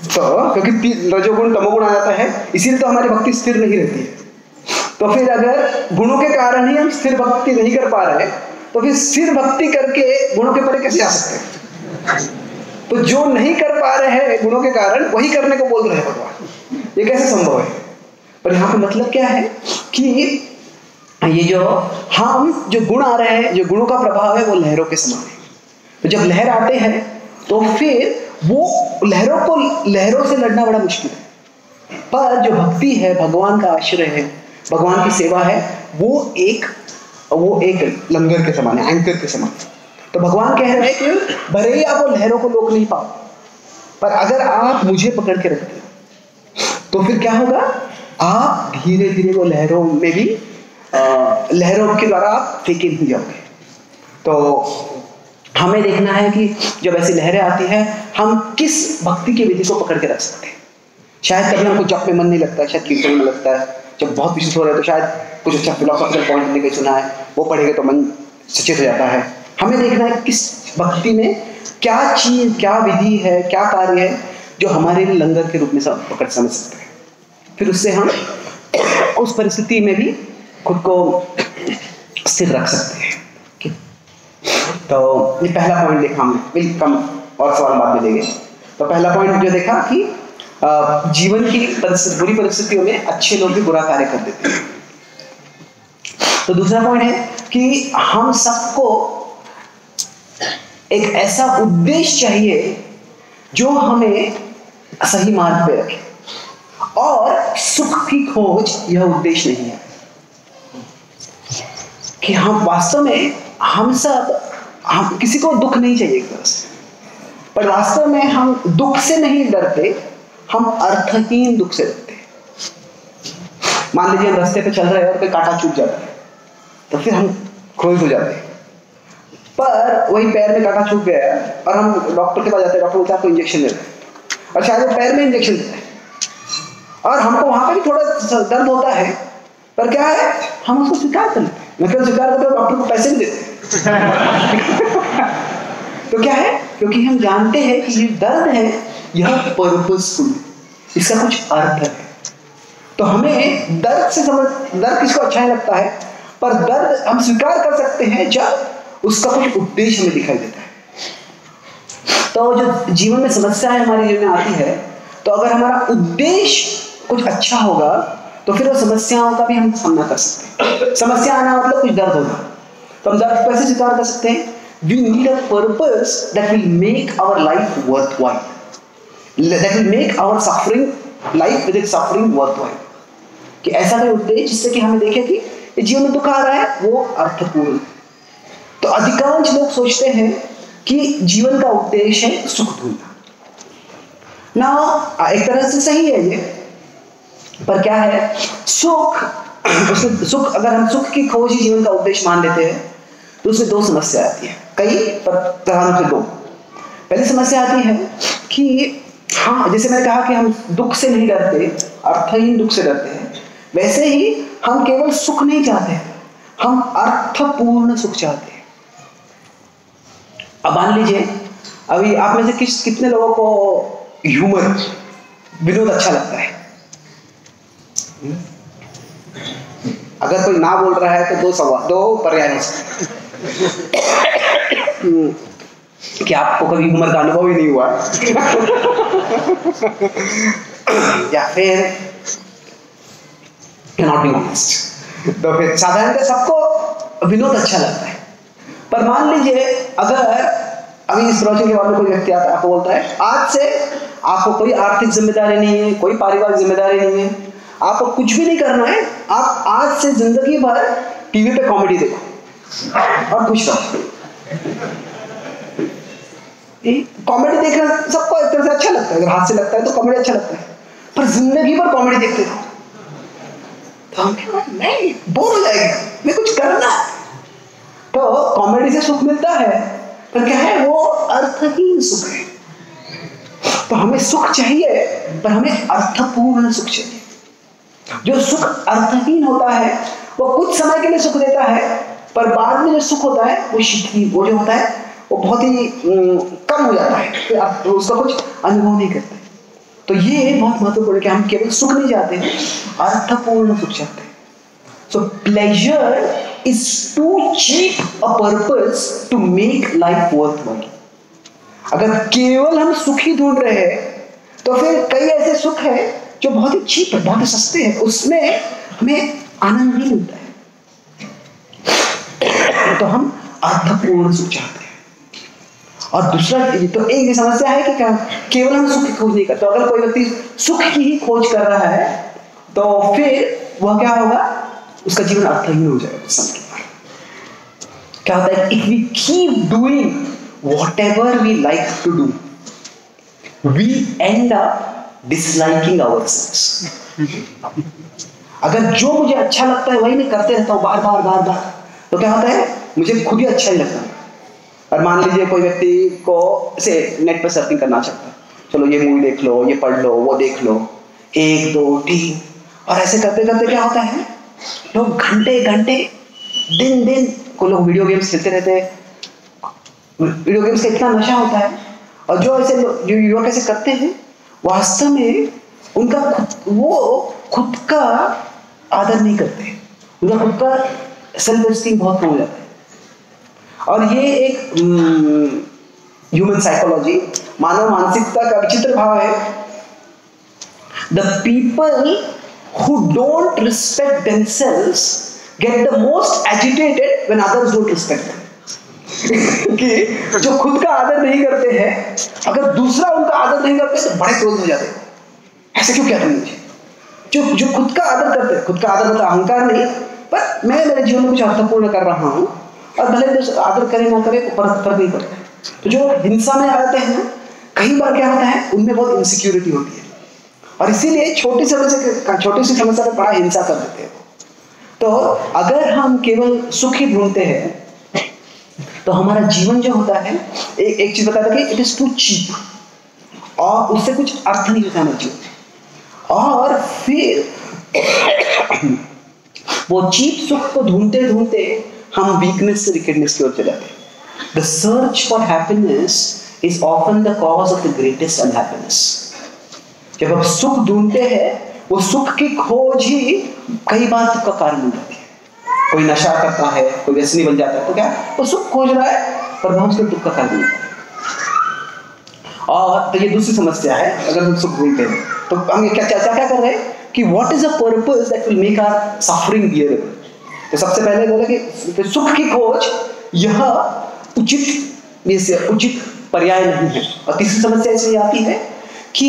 तो क्योंकि रजोगुण तमोगुण आ जाता है, इसीलिए तो हमारी भक्ति स्थिर नहीं रहती है। तो फिर अगर गुणों के कारण ही हम स्थिर भक्ति नहीं कर पा रहे तो फिर स्थिर भक्ति करके गुणों के परे कैसे जा सकते हैं? तो जो नहीं कर पा रहे हैं गुणों के कारण वही करने को बोल रहे हैं भगवान, ये कैसे संभव है? पर यहाँ पे मतलब क्या है कि ये जो हम जो गुण आ रहे हैं, जो गुणों का प्रभाव है वो लहरों के समान है। तो जब लहर आते हैं तो फिर वो लहरों को लहरों से लड़ना बड़ा मुश्किल है। पर जो भक्ति है, भगवान का आश्रय है, भगवान की सेवा है, वो एक वो एक लंगर के समान है, एंकर के समान। तो भगवान कह रहे हैं कि भले ही आप वो लहरों को रोक नहीं पाओ, पर अगर आप मुझे पकड़ के रखते हो तो फिर क्या होगा? आप धीरे धीरे वो लहरों में भी आ, लहरों के द्वारा आप फेंके नहीं जाओगे। तो हमें देखना है कि जब ऐसी लहरें आती हैं हम किस भक्ति की विधि को पकड़ के रख सकते हैं। शायद कभी हमको जप में मन नहीं लगता है, शायद कीर्तन में लगता है, जब बहुत विशेष हो रहा है तो शायद कुछ अच्छा फिलोसॉफिकल पॉइंट हमने कहीं सुना है, वो पढ़ेंगे तो मन सचेत हो जाता है। हमें देखना है किस भक्ति में क्या चीज, क्या विधि है, क्या कार्य है जो हमारे लिए लंगर के रूप में सब पकड़ समझ सकते हैं। फिर उससे हम उस परिस्थिति में भी खुद को स्थिर रख सकते हैं। तो ये पहला पॉइंट देखा हमने, बिल्कुल कम और सवाल बाद में लेंगे। तो पहला पॉइंट जो देखा कि जीवन की परिस्थिति, बुरी परिस्थितियों में अच्छे लोग भी बुरा कार्य कर देते हैं। तो दूसरा पॉइंट है कि हम सबको एक ऐसा उद्देश्य चाहिए जो हमें सही मार्ग पे रखे, और सुख की खोज यह उद्देश्य नहीं है। कि हम वास्तव में हम सब हम किसी को दुख नहीं चाहिए एक तरह से, पर वास्तव में हम दुख से नहीं डरते, हम अर्थहीन दुख से डरते। मान लीजिए हम रास्ते पे चल रहे हैं और कोई कांटा चुभ जाता है तो फिर हम क्रोधित हो जाते हैं, पर वही पैर में कांटा चुभ गया और हम डॉक्टर के पास जाते हैं, डॉक्टर बोलता है आपको इंजेक्शन देना है, और शायद वो पैर में इंजेक्शन देता है और हमको वहां पे भी थोड़ा दर्द होता है, पर क्या है हम उसको स्वीकार कर लेते हैं। मतलब स्वीकार करते हैं, डॉक्टर को पैसे भी देते हैं। तो क्या है? क्योंकि हम जानते हैं कि ये दर्द है, यह पर्पसफुल, इसका कुछ अर्थ है। तो हमें दर्द से समझ, दर्द किसको अच्छा नहीं लगता है, पर दर्द हम स्वीकार कर सकते हैं जब उसका कुछ उद्देश्य हमें दिखाई देता है। तो जो जीवन में समस्याएं हमारे जीवन में आती है, तो अगर हमारा उद्देश्य कुछ अच्छा होगा तो फिर वो समस्याओं का भी हम सामना कर सकते हैं। समस्या आना मतलब कुछ दर्द होगा, तो हम दर्द कैसे स्वीकार कर सकते हैं? We need a purpose that will make our life worthwhile, that will make our suffering life with its suffering worthwhile। कि ऐसा कोई उद्देश्य जिससे कि हमें देखे कि ये जीवन में दुख आ रहा है वो अर्थपूर्ण। तो अधिकांश लोग सोचते हैं कि जीवन का उद्देश्य है सुख ढूंढना। ना एक तरह से सही है ये, पर क्या है सुख, उसमें सुख, अगर हम सुख की खोज ही जीवन का उद्देश्य मान लेते हैं तो उसमें दो समस्या आती है, कई पर प्रधान से दो। पहली समस्या आती है कि हाँ, जैसे मैंने कहा कि हम दुख से नहीं डरते, अर्थहीन दुख से डरते हैं, वैसे ही हम केवल सुख नहीं चाहते, हम अर्थपूर्ण सुख चाहते हैं। अब मान लीजिए अभी आप में से किस कितने लोगों को ह्यूमर, विनोद अच्छा लगता है? अगर कोई ना बोल रहा है तो दो सवाल, दो पर्याय कि आपको कभी ह्यूमर का अनुभव ही नहीं हुआ या फिर नॉट बी ऑनेस्ट। तो फिर साधारणतः सबको विनोद अच्छा लगता है, पर मान लीजिए अगर अभी इस प्रवचन के बाद में कोई व्यक्ति आता है, आपको बोलता है आज से आपको कोई आर्थिक जिम्मेदारी नहीं है, कोई पारिवारिक जिम्मेदारी नहीं है, आपको कुछ भी नहीं करना है, आप आज से जिंदगी भर टीवी पे कॉमेडी देखो और खुश रहो। कॉमेडी देखना सबको एक तरह से अच्छा लगता है, अगर हाथ से लगता है तो कॉमेडी अच्छा लगता है, पर जिंदगी भर कॉमेडी देखते रहो तो हम क्या नहीं बोर हो जाएगा, मैं कुछ करना है। तो कॉमेडी से सुख मिलता है, पर क्या है वो अर्थहीन सुख है। तो हमें सुख चाहिए, पर हमें अर्थपूर्ण सुख चाहिए। जो सुख अर्थहीन होता है वो कुछ समय के लिए सुख देता है, पर बाद में जो सुख होता है वो शिथिल, वो जो होता है वो बहुत ही कम हो जाता है, फिर आप उसका कुछ अनुभव नहीं करते। तो ये बहुत महत्वपूर्ण है कि हम केवल सुख नहीं चाहते हैं, अर्थपूर्ण सुख चाहते हैं। So pleasure is too cheap a purpose to make life worthwhile. अगर केवल हम सुख ही ढूंढ रहे हैं तो फिर कई ऐसे सुख है जो बहुत ही चीप है, बहुत ही सस्ते हैं, उसमें हमें आनंद नहीं मिलता है। तो हम अर्थपूर्ण सुख चाहते हैं। और दूसरा तो एक समस्या है कि क्या केवल हम सुख की खोज नहीं करते। तो अगर कोई व्यक्ति सुख की ही खोज कर रहा है तो फिर वह क्या होगा, उसका जीवन अर्थहीन हो जाएगा। समय क्या होता है, if we keep doing whatever we like to do, we end up disliking ourselves. अगर जो मुझे अच्छा लगता है वही मैं करते रहता हूँ बार बार बार बार, तो क्या होता है, मुझे खुद ही अच्छा ही लगता है। और मान लीजिए कोई व्यक्ति को से नेट पर सर्फिंग करना चाहता है, चलो ये मूवी देख लो, ये पढ़ लो, वो देख लो, एक दो तीन, और ऐसे करते करते क्या होता है, लोग घंटे घंटे दिन दिन को लोग वीडियो गेम्स खेलते रहते हैं। वीडियो गेम्स का इतना नशा होता है, और जो ऐसे जो युवक ऐसे करते हैं वास्तव में उनका खुद, वो खुद का आदर नहीं करते, उनका खुद का सेल्फ एस्टीम बहुत कम हो जाता है। और ये एक ह्यूमन साइकोलॉजी, मानव मानसिकता का विचित्र भाव है। The people who don't respect themselves get the most agitated when others don't respect them. कि जो खुद का आदर नहीं करते हैं, अगर दूसरा उनका आदर नहीं करते तो बड़े क्रोध हो जाते हैं, ऐसे क्यों कहते हैं मुझे। जो जो खुद का आदर करते हैं, खुद का आदर मतलब अहंकार नहीं, पर मैं मेरे जीवन में कुछ अर्थपूर्ण कर रहा हूँ, और भले तो आदर करे ना करे फर्क फर्क नहीं पड़ता। तो जो हिंसा में आते हैं ना, कई बार क्या होता है, उनमें बहुत इनसिक्योरिटी होती है, और इसीलिए छोटी समस्या छोटी सी समस्या में बड़ा हिंसा कर देते हैं। तो अगर हम केवल सुख ही ढूंढते हैं तो हमारा जीवन जो होता है, एक एक चीज बताता है कि इट इज टू चीप, और उससे कुछ अर्थ नहीं होता है जीवन। और फिर वो चीप सुख को ढूंढते ढूंढते हम वीकनेस से विकेटनेस की ओर चले जाते हैं। The search for happiness is often the cause of the greatest unhappiness. जब हम सुख ढूंढते हैं, वो सुख की खोज ही कई बार दुख का कारण बन जाती है। कोई नशा करता है, कोई व्यसनी बन जाता है, तो क्या वो सुख खोज रहा है, पर वह उसके दुख का कारण बनता है। और तो ये दूसरी समस्या है, अगर हम सुख ढूंढते हैं तो हम क्या चर्चा क्या कर रहे हैं कि what is a purpose that will make our suffering bearable. तो सबसे पहले बोला कि सुख की खोज यह उचित ये उचित पर्याय नहीं है। और तीसरी समस्या इसलिए आती है कि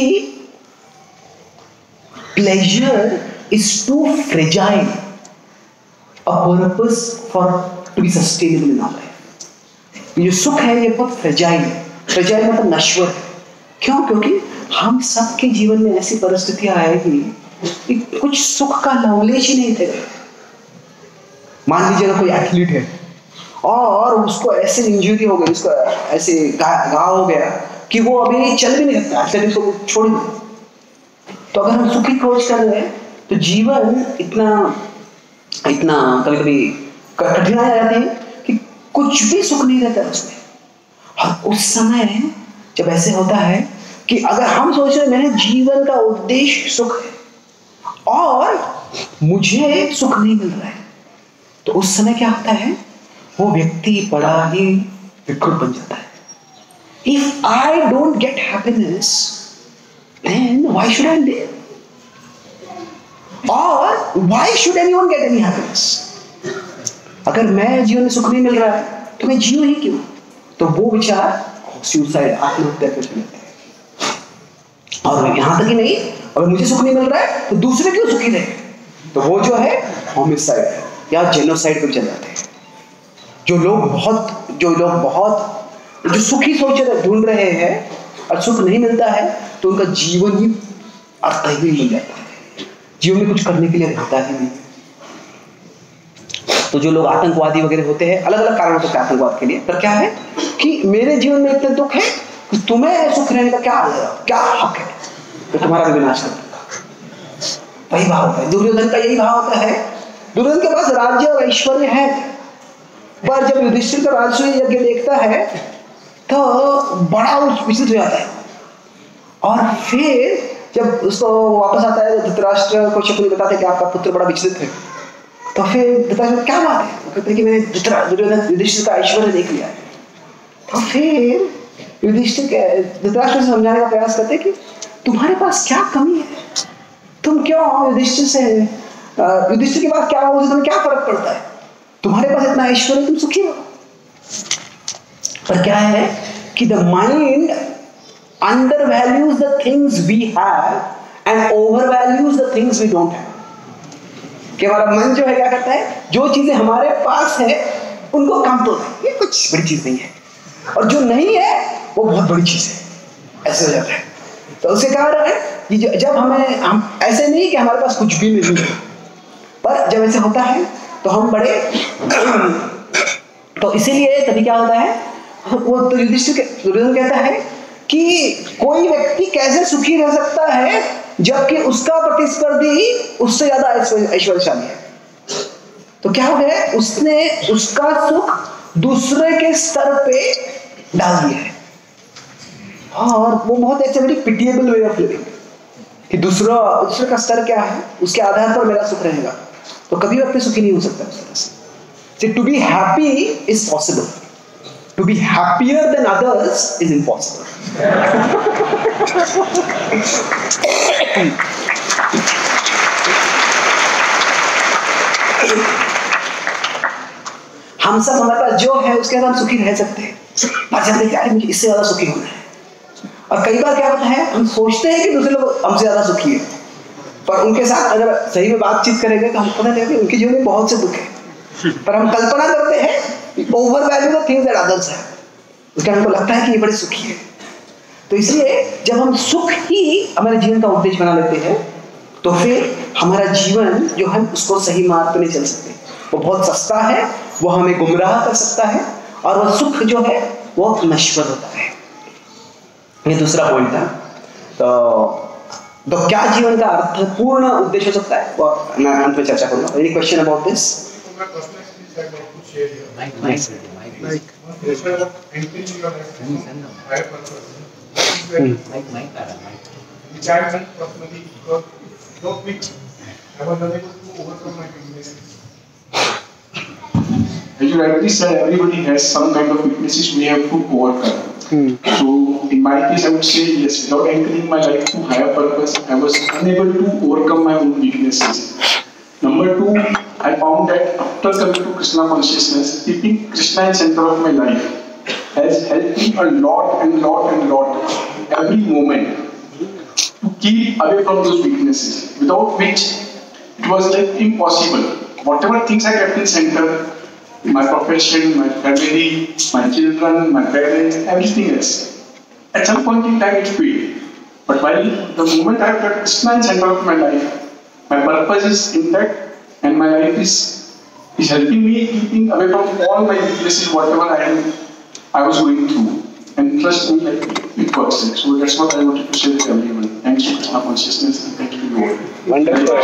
pleasure is too fragile a purpose for to be sustainable in our life। ये सुख है, ये बहुत फ्रेजाइल है। फ्रेजाइल मतलब नश्वर है। क्यों? क्योंकि हम सबके जीवन में ऐसी परिस्थितियां आएगी कि कुछ सुख का लवलेश ही नहीं थे। मान लीजिए कोई एथलीट है और उसको ऐसे इंजरी हो गई, उसको ऐसे घाव हो गया कि वो अभी चल भी नहीं सकता, एथलीट को छोड़ दे। तो अगर हम सुख की खोज कर रहे हैं तो जीवन इतना इतना कभी कभी कठिनाई आ जाती है कि कुछ भी सुख नहीं रहता उसमें। और उस समय जब ऐसे होता है कि अगर हम सोच रहे मेरे जीवन का उद्देश्य सुख है और मुझे सुख नहीं मिल रहा है, तो उस समय क्या होता है, वो व्यक्ति बड़ा ही विकृत बन जाता है। If I don't get happiness then why should I live, और why should anyone get any happiness? अगर मैं जीवन में सुख नहीं मिल रहा है तो मैं जीव ही क्यों? तो वो विचार सुसाइड, आत्महत्या कर लेते हैं। और यहां तक ही नहीं, अगर मुझे सुख नहीं मिल रहा है तो दूसरे क्यों सुखी रहे, तो वो जो है होमिसाइड या जेनोसाइड पर चल जाते हैं। जो लोग बहुत जो लोग बहुत जो सुखी सोच रहे ढूंढ रहे हैं और सुख नहीं मिलता है, तो उनका जीवन ही अर्थहीन बन जाता है, जीवन में कुछ करने के लिए रहता ही नहीं। तो जो लोग आतंकवादी वगैरह होते हैं, अलग अलग कारण होते हैं आतंकवाद के लिए, पर क्या है कि मेरे जीवन में इतने दुख है कि तुम्हें सुख रहने का क्या क्या हक है, तो तुम्हारा भी विनाश कर दूंगा। वही भाव होता है दुर्योधन का, यही भाव होता है। दुर्योधन के पास राज्य और ऐश्वर्य है, पर जब युधिष्ठिर का राजसूय यज्ञ देखता है तो बड़ा विचलित हो जाता है, और फिर जब उसको वापस आता है धृतराष्ट्र को शकुनी बताते हैं कि आपका पुत्र बड़ा विचलित है, तो फिर धृतराष्ट्र क्या बात है, वो कहते हैं कि मैंने दुर्योधन युधिष्ठिर का ऐश्वर्य देख लिया है। तो फिर युधिष्ठिर धृतराष्ट्र से समझाने का प्रयास करते हैं कि तुम्हारे पास क्या कमी है, तुम क्यों युधिष्ठिर से युधिष्ठिर के पास क्या हो, तुम्हें क्या फर्क पड़ता है, तुम्हारे पास इतना ऐश्वर्य, तुम सुखी हो। पर क्या है कि the mind undervalues the things we have and overvalues the things we don't have। कि हमारा मन जो है क्या करता है, जो चीजें हमारे पास है उनको कम तो है, ये कुछ बड़ी चीज नहीं है, और जो नहीं है वो बहुत बड़ी चीज है, ऐसे हो जाता है। तो उसके कारण है कि जब हमें हम ऐसे नहीं कि हमारे पास कुछ भी नहीं है, पर जब ऐसे होता है तो हम बड़े तो इसीलिए तभी क्या होता है, वो तो युधिष्ठिर दुर्योधन कहता है कि कोई व्यक्ति कैसे सुखी रह सकता है जबकि उसका प्रतिस्पर्धी उससे ज्यादा ऐश्वर्यशाली है। तो क्या हो गया, उसने उसका सुख दूसरे के स्तर पे डाल दिया है, और वो बहुत ऐसे very pitiable way of living कि दूसरा दूसरे का स्तर क्या है उसके आधार पर मेरा सुख रहेगा। तो कभी व्यक्ति सुखी नहीं हो सकता उस तरह से। To be happy is possible, to be happier than others is impossible। हम सब हमारे पास जो है उसके साथ हम सुखी रह सकते हैं, पर जब देखते हैं मुझे इससे ज्यादा सुखी होना है, और कई बार क्या होता है हम सोचते हैं कि दूसरे लोग हमसे ज्यादा सुखी है, पर उनके साथ अगर सही में बातचीत करेंगे तो हम पता चलेगा कि उनके जीवन में बहुत से दुख है, पर हम कल्पना करते हैं overvalue the things that others है, उसके हमको लगता है कि ये बड़े सुखी है। तो इसलिए जब हम सुख ही हमारे जीवन का उद्देश्य बना लेते हैं तो फिर हमारा जीवन जो है उसको सही मार्ग पर नहीं चल सकते, वो बहुत सस्ता है, वो हमें गुमराह कर सकता है, और वो सुख जो है वो नश्वर होता है। ये दूसरा पॉइंट था। तो तो क्या जीवन का अर्थपूर्ण उद्देश्य हो सकता है, वो मैं अंत में चर्चा करूंगा। Any question about this? Mike, Mike, Mike, Mike. Mike, Mike, Mike. Which I done personally because without which I was unable to overcome my weaknesses. As you rightly said, everybody has some kind of weaknesses we have to overcome. Hmm. So, in my case, I would say yes. Without anchoring my life to higher purpose, I was unable to overcome my own weaknesses. Number two, I found that after coming to Krishna consciousness, keeping Krishna in center of my life has helped me a lot and lot and lot every moment to keep away from those weaknesses, without which it was like impossible. Whatever things I kept in center, my profession, my family, my children, my parents, everything else, at some point in time it failed. But while the moment I have kept Krishna in center of my life, my purpose is intact and my life is is helping me keeping away from all my weaknesses, whatever I am I was going through. And trust me, like it works. So that's what I wanted to share with everyone. Thanks to Krishna consciousness and thank you to you all. Wonderful.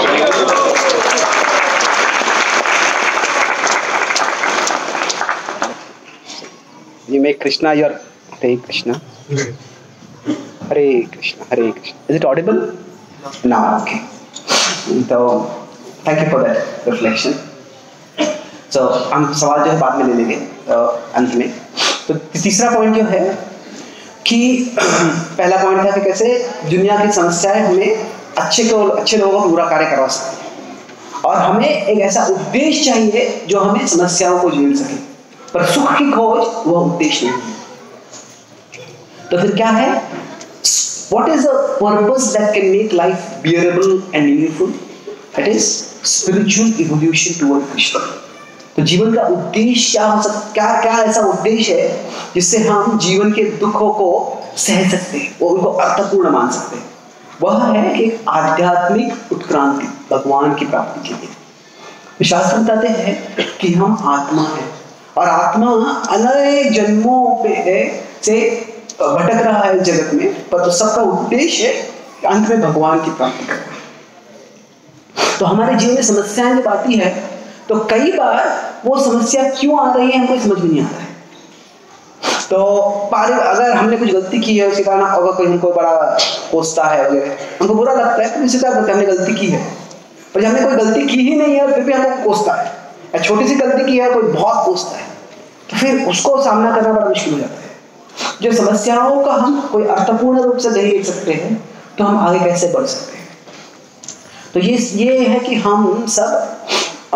You make Krishna your Hare Krishna. Hare Krishna, Hare Krishna. Is it audible? Now, okay. So, thank you for that reflection. So, हम सवाल जो है बाद में ले लेंगे अंत में। तो तीसरा पॉइंट जो है कि पहला पॉइंट था कि कैसे दुनिया की समस्याएं हमें अच्छे को अच्छे लोगों को पूरा कार्य करवा सकती है, और हमें एक ऐसा उद्देश्य चाहिए जो हमें समस्याओं को झेल सके, पर सुख की खोज वह उद्देश्य नहीं है। तो फिर क्या है, what is the purpose that can make life bearable and meaningful? That is spiritual evolution toward Krishna. तो जीवन का उद्देश्य क्या हो सकता, क्या क्या ऐसा उद्देश्य है जिससे हम जीवन के दुखों को सह सकते हैं, वो उनको अर्थपूर्ण मान सकते हैं? वह है कि आध्यात्मिक उत्क्रांति, भगवान की प्राप्ति के लिए। शास्त्र बताते हैं कि हम आत्मा है, और आत्मा अनेक जन्मों पे है से भटक रहा है जगत में, पर तो सबका उद्देश्य है अंत में भगवान की प्राप्ति करना। तो हमारे जीवन में समस्याएं जब आती है तो कई बार वो समस्या क्यों आ रही है हमको समझ में नहीं आता है। तो पारे अगर हमने कुछ गलती की है उसके कारण अगर कोई हमको बड़ा कोसता है वगैरह, हमको बुरा लगता है, तो इसी तरह हमने गलती की है। पर हमने कोई गलती की ही नहीं है फिर भी हमको कोसता है, या छोटी सी गलती की है कोई बहुत कोसता है, तो फिर उसको सामना करना बड़ा मुश्किल हो जाता है। जो समस्याओं का हम कोई अर्थपूर्ण रूप से नहीं ले सकते हैं तो हम आगे कैसे बढ़ सकते हैं। तो ये ये है कि हम सब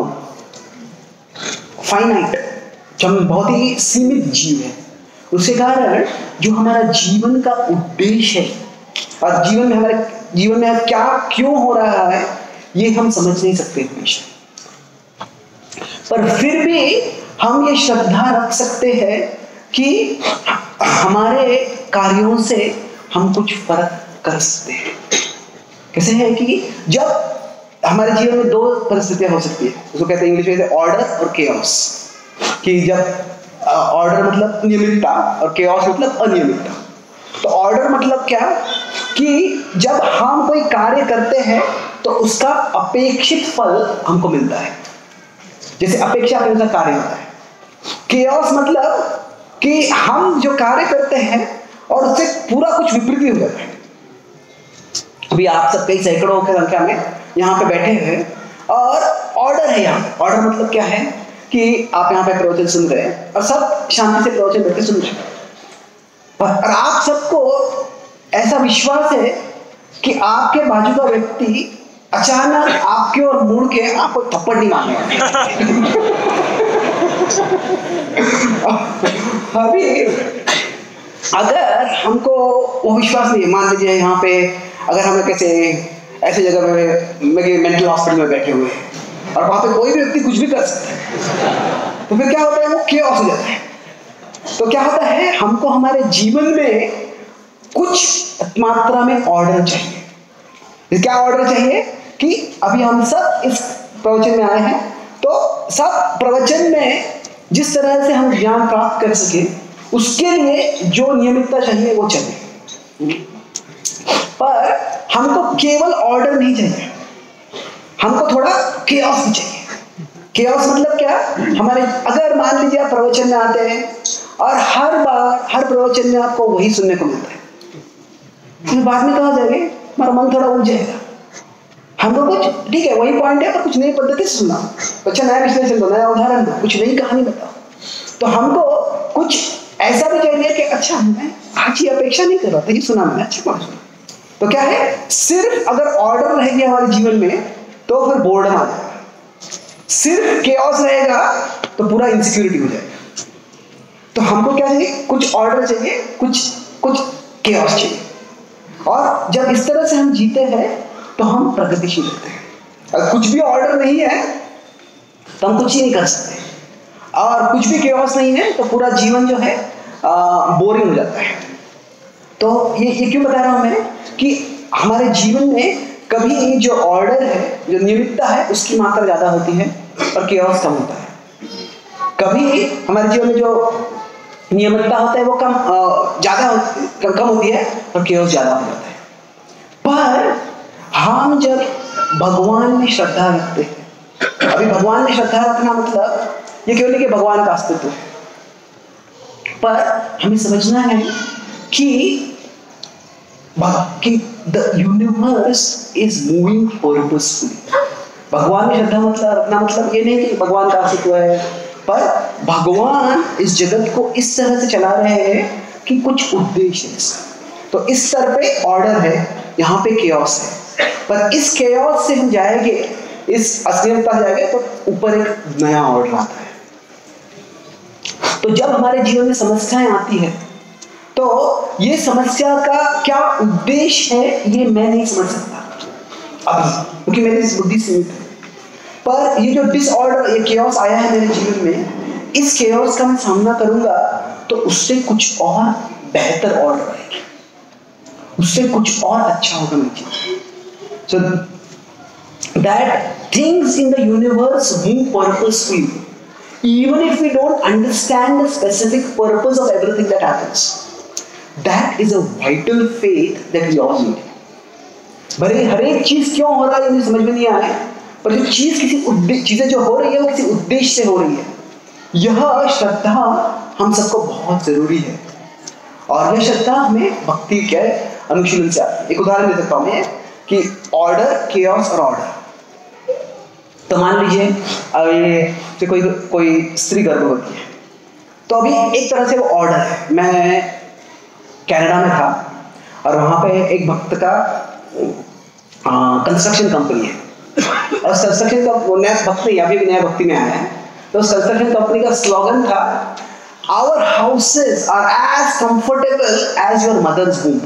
फाइनाइट, जो हम बहुत ही सीमित जीव हैं, उसके कारण जो हमारा जीवन का उद्देश्य है और जीवन में हमारे जीवन में क्या क्यों हो रहा है ये हम समझ नहीं सकते हमेशा। पर फिर भी हम ये श्रद्धा रख सकते हैं कि हमारे कार्यों से हम कुछ फर्क कर सकते हैं। कैसे है कि जब हमारे जीवन में दो परिस्थितियां हो सकती है, उसको कहते हैं इंग्लिश में ऑर्डर और केओस। कि जब ऑर्डर मतलब नियमितता और केओस मतलब अनियमितता। तो ऑर्डर मतलब क्या कि जब हम कोई कार्य करते हैं तो उसका अपेक्षित फल हमको मिलता है, जैसे अपेक्षा के अनुसार कार्य होता है। केओस मतलब कि हम जो कार्य करते हैं और उससे पूरा कुछ विपरीत हो जाता है। अभी आप सब कई सैकड़ों की संख्या में यहाँ पे बैठे हैं और ऑर्डर है। यहाँ ऑर्डर मतलब क्या है कि आप यहाँ पे प्रवचन सुन रहे हैं और सब शांति से प्रवचन बैठ के सुन रहे हैं, और आप सबको ऐसा विश्वास है कि आपके बाजू का व्यक्ति अचानक आपके ओर मुड़ के आपको थप्पड़ नहीं मारेगा। अभी अगर हमको वो विश्वास नहीं है, मान लीजिए यहाँ पे अगर हमें कैसे ऐसी जगह में मेंटल हॉस्पिटल में बैठे हुए हैं और वहां पे कोई भी व्यक्ति कुछ भी कर सकता है, तो फिर क्या होता है, वो केओस हो जाता है। तो क्या होता है, हमको हमारे जीवन में कुछ मात्रा में ऑर्डर चाहिए। क्या ऑर्डर चाहिए कि अभी हम सब इस प्रवचन में आए हैं, तो सब प्रवचन में जिस तरह से हम ज्ञान प्राप्त कर सके उसके लिए जो नियमितता चाहिए वो चाहिए। पर हमको केवल ऑर्डर नहीं चाहिए, हमको थोड़ा केओस भी चाहिए। केओस मतलब क्या, हमारे अगर मान लीजिए आप प्रवचन में आते हैं और हर बार हर प्रवचन में आपको वही सुनने को मिलता है, फिर बाद में कहा जाएगा हमारा मन थोड़ा उब जाएगा। हमको कुछ ठीक है वही पॉइंट है पर कुछ नई पद्धति से सुना, अच्छा नया विश्लेषण दो, नया उदाहरण दो, कुछ नई कहानी बताओ। तो हमको कुछ ऐसा भी चाहिए कि अच्छा मैं आज ये अपेक्षा नहीं कर रहा था, ये सुना मैंने, अच्छा कौन सुना। तो क्या है, सिर्फ अगर ऑर्डर रहेगा हमारे जीवन में तो फिर बोर्डम आ जाएगा, सिर्फ केओस रहेगा तो पूरा इनसिक्योरिटी हो जाएगा। तो हमको क्या चाहिए, कुछ ऑर्डर चाहिए, कुछ कुछ केओस चाहिए। और जब इस तरह से हम जीते हैं तो हम प्रगतिशील होते हैं। अगर कुछ भी ऑर्डर नहीं है तो हम कुछ ही नहीं कर सकते, और कुछ भी केओस नहीं है तो पूरा जीवन जो है बोरिंग हो जाता है। तो ये ये क्यों बता रहा हूं मैं कि हमारे जीवन में कभी जो ऑर्डर है, जो नियमितता है, उसकी मात्रा ज्यादा होती है और केओस कम होता है। कभी हमारे जीवन में जो नियमितता होता है वो कम ज्यादा कम, कम होती है और केओस ज्यादा हो जाता है। पर हम जब भगवान में श्रद्धा रखते हैं, अभी भगवान में श्रद्धा रखना मतलब ये केवल कि भगवान का अस्तित्व है, पर हमें समझना है कि कि the universe is moving purposefully। भगवान में श्रद्धा मतलब रखना मतलब ये नहीं कि भगवान का अस्तित्व है, पर भगवान इस जगत को इस तरह से चला रहे हैं कि कुछ उद्देश्य है। तो इस स्तर पे ऑर्डर है, यहाँ पे केओस है, पर इस केओस से हम जाएंगे, इस असलियता से जाएंगे तो ऊपर एक नया ऑर्डर आता है। तो जब हमारे जीवन में समस्याएं आती है तो ये समस्या का क्या उद्देश्य है ये मैं नहीं समझ सकता अभी, क्योंकि मेरी बुद्धि सीमित है। पर ये जो डिसऑर्डर, ये केओस आया है मेरे जीवन में, इस केओस का मैं सामना करूंगा तो उससे कुछ और बेहतर ऑर्डर आएगी, उससे कुछ और अच्छा होगा मेरे जीवन। So that things in the universe move purposefully, even if we don't understand the specific purpose of everything that happens. That is a vital faith that we all need. भले हर एक चीज क्यों हो रहा है मुझे समझ में नहीं आया, पर जो चीज किसी उद्देश्य, चीजें जो हो रही है वो किसी उद्देश्य से हो रही है, यह श्रद्धा हम सबको बहुत जरूरी है। और यह श्रद्धा हमें भक्ति के अनुशीलन से आती है। एक उदाहरण दे सकता हूँ मैं कि ऑर्डर, केओस और ऑर्डर। तो मान लीजिए अभी कोई कोई स्त्री गर्भवती है, तो अभी एक तरह से वो ऑर्डर है। मैं कनाडा में था और वहाँ पे एक भक्त का कंस्ट्रक्शन कंपनी है, और कंस्ट्रक्शन का वो नया भक्त नहीं, अभी भी नया भक्ति में आया है। तो उस कंस्ट्रक्शन कंपनी का स्लोगन था, our houses are as comfortable as your mother's womb.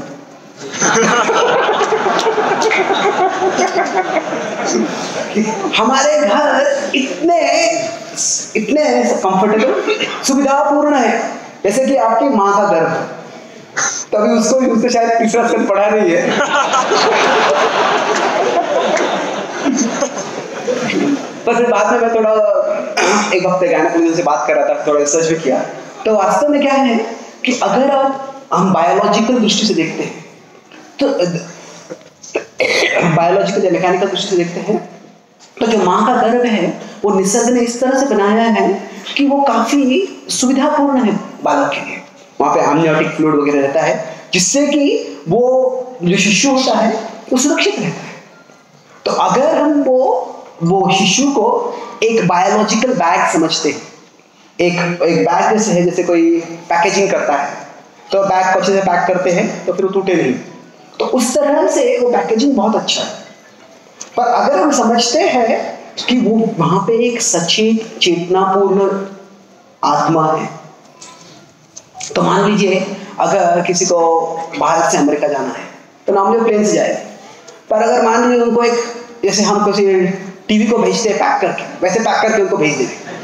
हमारे घर इतने इतने कंफर्टेबल, सुविधापूर्ण है, जैसे कि आपकी माँ का गर्भ। तभी उसको उसको शायद तीसरा स्कंद पढ़ा नहीं है। पर फिर बाद में मैं थोड़ा एक हफ्ते गायनेकोलॉजिस्ट से बात कर रहा था, थोड़ा रिसर्च भी किया, तो वास्तव में क्या है कि अगर आप हम बायोलॉजिकल दृष्टि से देखते हैं, तो बायोलॉजिकल या मैकेनिकल दृष्टि से देखते हैं, तो जो माँ का गर्भ है वो निसर्ग ने इस तरह से बनाया है कि वो काफी सुविधापूर्ण है बालक के लिए। वहाँ पे amniotic फ्लूइड वगैरह रहता है, जिससे कि वो जो शिशु होता है वो सुरक्षित रहता है। तो अगर हम वो वो शिशु को एक बायोलॉजिकल बैग समझते हैं, एक एक बैग जैसे है, जैसे कोई पैकेजिंग करता है तो बैग को अच्छे से पैक करते हैं तो फिर वो टूटे नहीं, तो उस तरह से वो पैकेजिंग बहुत अच्छा है। पर अगर हम समझते हैं कि वो वहां पे एक सचेत चेतनापूर्ण आत्मा है, तो मान लीजिए अगर किसी को भारत से अमेरिका जाना है तो नॉर्मली प्लेन से जाएगा, पर अगर मान लीजिए उनको एक, जैसे हम किसी टीवी को भेजते हैं पैक करके, वैसे पैक करके उनको भेज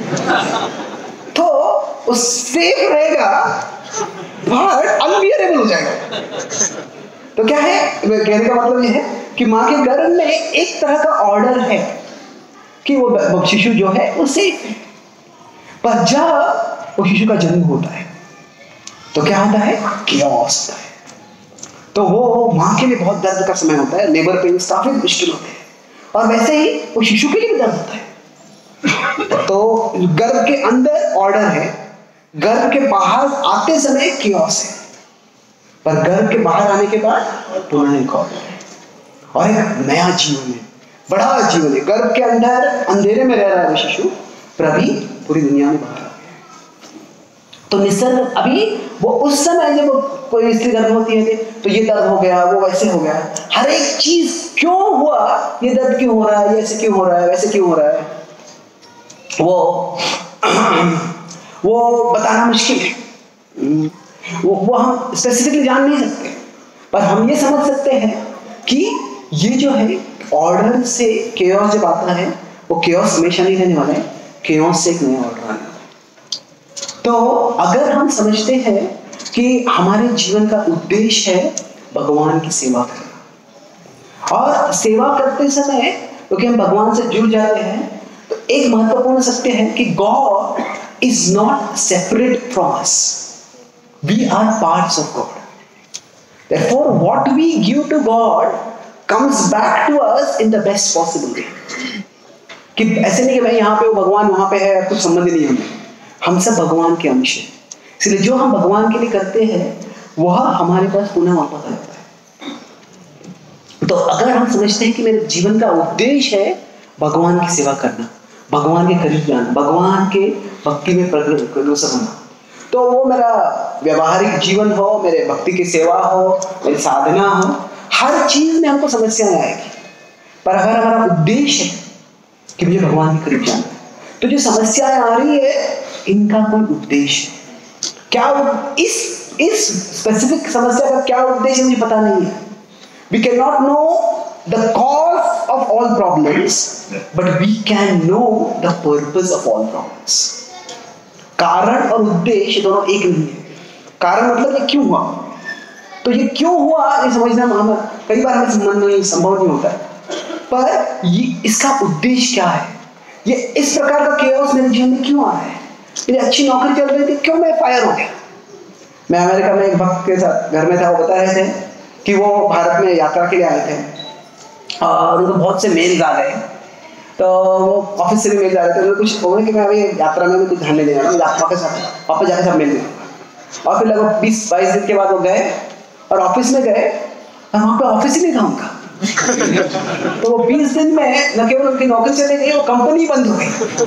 देंगे तो उस सेफ रहेगा, बट अनबियरेबल हो जाएगा। तो क्या है, कहने का मतलब ये है कि माँ के गर्भ में एक तरह का ऑर्डर है कि वो शिशु जो है वो सेफ है, पर जब वो शिशु का जन्म होता है तो क्या होता है, केओस होता है। तो वो माँ के लिए बहुत दर्द का समय होता है, लेबर पेन्स काफी मुश्किल होते हैं, और वैसे ही वो शिशु के लिए भी दर्द होता है। तो गर्भ के अंदर ऑर्डर है, गर्भ के बाहर आते समय केओस है, पर गर्भ के बाहर आने के बाद पुनः एक ऑर्डर है और एक नया जीवन है, बड़ा जीवन है। गर्भ के अंदर अंधेरे में रह रहा है शिशु, पर अभी पूरी दुनिया में बाहर आ गया। तो निसर्ग अभी वो उस समय जब कोई स्त्री गर्भ होती है तो ये दर्द हो गया, वो वैसे हो गया, हर एक चीज क्यों हुआ, ये दर्द क्यों हो रहा है, ये ऐसे क्यों हो रहा है, वैसे क्यों हो रहा है, वो वो बताना मुश्किल है। वो वो हम स्पेसिफिकली जान नहीं सकते, पर हम ये समझ सकते हैं कि ये जो है ऑर्डर से केओस जब आता है, वो केओस हमेशा नहीं रहने वाला है, केओस से एक नया ऑर्डर आने वाला है। तो अगर हम समझते हैं कि हमारे जीवन का उद्देश्य है भगवान की सेवा करना, और सेवा करते समय क्योंकि हम भगवान से जुड़ जाते हैं, तो एक महत्वपूर्ण सत्य है कि God is not separate from us, we are parts of God. Therefore, what we give to God comes back to us in the best possible way. कि ऐसे नहीं कि भाई यहाँ पे वो भगवान वहां पे है, कुछ संबंध नहीं हमें, हम सब भगवान के अंश हैं। इसलिए जो हम भगवान के लिए करते हैं वह हमारे पास पुनः वापस आ जाता है। तो अगर हम समझते हैं कि मेरे जीवन का उद्देश्य है भगवान की सेवा करना, भगवान के करीब जाना, भगवान के भक्ति में प्रगति होना, तो वो मेरा व्यवहारिक जीवन हो, मेरे भक्ति की सेवा हो, मेरी साधना हो, हर चीज में हमको समस्याएं आएगी। पर अगर हमारा उद्देश्य है कि मुझे भगवान के करीब जाना, तो जो समस्याएं आ रही है इनका कोई उद्देश्य है क्या, इस इस स्पेसिफिक समस्या का क्या उद्देश्य मुझे पता नहीं है। We can not know the cause of all problems, but we can know the purpose of all problems. कारण और उद्देश्य दोनों एक नहीं है। कारण मतलब ये क्यों हुआ, तो ये क्यों हुआ ये समझना हम कई बार हमें संबंध नहीं संभव नहीं होता है, पर ये इसका उद्देश्य क्या है, ये इस प्रकार का केओस मेरे जीवन में क्यों आ रहा है, मेरी अच्छी नौकरी चल रही थी, क्यों मैं फायर हो गया। मैं अमेरिका में एक भक्त के साथ घर में था, वो बता रहे थे कि वो भारत में यात्रा के लिए आए थे और उनको बहुत से मेल्स आ गए, तो ऑफिस से भी मिल जा रहे थे, उन्होंने कुछ बोले कि मैं अभी यात्रा में भी कुछ ध्यान नहीं देना, वापस वापस जाकर सब मिल गए। और फिर लगभग बीस बाईस दिन के बाद वो गए और ऑफिस में गए और वहाँ पे ऑफिस ही नहीं था उनका। तो वो बीस दिन में न केवल उनकी नौकरी चली गई, वो कंपनी बंद हो गई।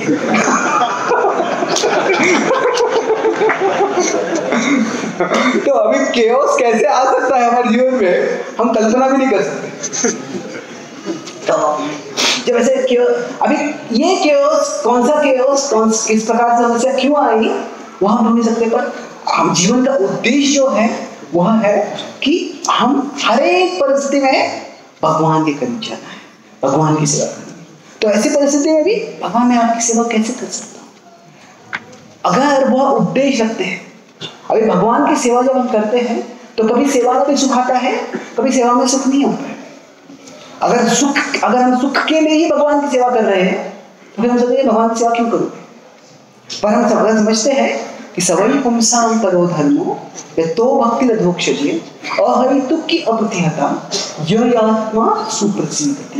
तो अभी केओस कैसे आ सकता है हमारे जीवन में, हम कल्पना भी नहीं कर सकते। तो जब ऐसे अभी ये केओस, कौन सा केओस, कौन किस प्रकार से समस्या क्यों आई, वो हम नहीं सकते, पर हम जीवन का उद्देश्य जो है वह है कि हम हर एक परिस्थिति में भगवान के करीब जाना है, भगवान की सेवा करनी है। तो ऐसी परिस्थिति में भी भगवान मैं आपकी सेवा कैसे कर सकता हूँ, अगर वह उद्देश्य रखते हैं। अभी भगवान की सेवा जब हम करते हैं तो कभी सेवा में भी सुख आता है, कभी सेवा में सुख नहीं आता है। अगर सुख अगर हम सुख के लिए ही भगवान की सेवा कर रहे हैं तो फिर हम सोचेंगे भगवान की सेवा क्यों करोगे। पर हम सब समझते हैं कि सवई पुंसां परो धर्मो यतो भक्ति लधोक्षजे अहैतुक की अप्रतिहता यह आत्मा सुप्रसिद्धति।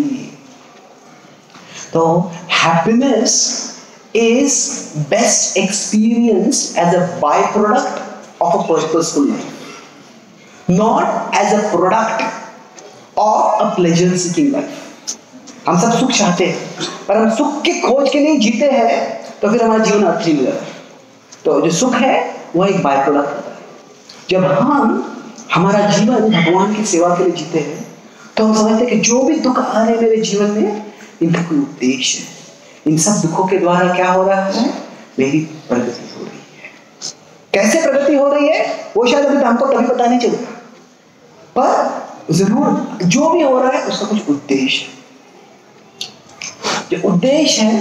तो happiness is best experienced as a by product of a purposeful life, not as a product और अ प्लेजर सीकिंग लाइफ। हम सब सुख चाहते हैं, पर हम सुख के खोज के लिए जीते हैं तो फिर हमारा जीवन अर्थहीन नहीं रहता। तो जो सुख है वह एक बाय प्रोडक्ट होता है। जब हम हमारा जीवन भगवान की सेवा के लिए जीते हैं तो हम समझते हैं कि जो भी दुख आ रहे हैं मेरे जीवन में, इनका कोई उद्देश्य है। इन सब दुखों के द्वारा क्या हो रहा है, मेरी प्रगति हो रही है। कैसे प्रगति हो रही है वो शायद अभी हमको कभी पता नहीं चलेगा, पर जरूर जो भी हो रहा है उसका कुछ उद्देश्य है। जो उद्देश्य है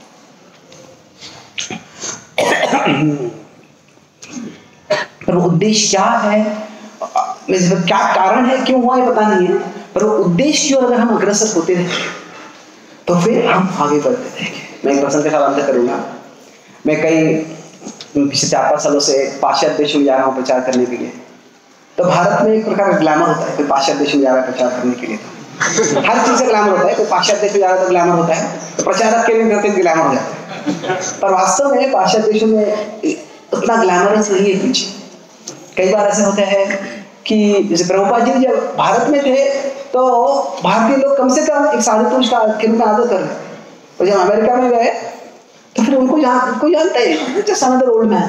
पर वो उद्देश्य क्या है, क्या कारण है, क्यों हुआ ये पता नहीं है, पर वो उद्देश्य की ओर अगर हम अग्रसर होते रहे तो फिर हम आगे बढ़ते रहेंगे। मैं एक प्रसंग के साथ अंत करूंगा। मैं कई पिछले चार पांच सालों से पाश्चात्य देशों में जा रहा हूँ प्रचार करने के लिए। तो भारत में एक प्रकार का ग्लैमर होता है, कोई पाश्चात्य देश में जा रहा है प्रचार करने के लिए, तो हर चीज से ग्लैमर होता है। कोई पाश्चात्य देश में जा रहा है तो ग्लैमर होता है, तो प्रचारक के लिए करते ग्लैमर हो जाता है। पर वास्तव में पाश्चात्य देशों में उतना ग्लैमरस नहीं है कुछ। कई बार ऐसे होते हैं कि जैसे प्रभुपाद जी जब भारत में थे तो भारतीय लोग कम से कम एक साधु पुरुष का के रूप में आदर कर रहे थे, और जब अमेरिका में गए तो फिर उनको जान कोई जानता ही नहीं, अनदर ओल्ड मैन।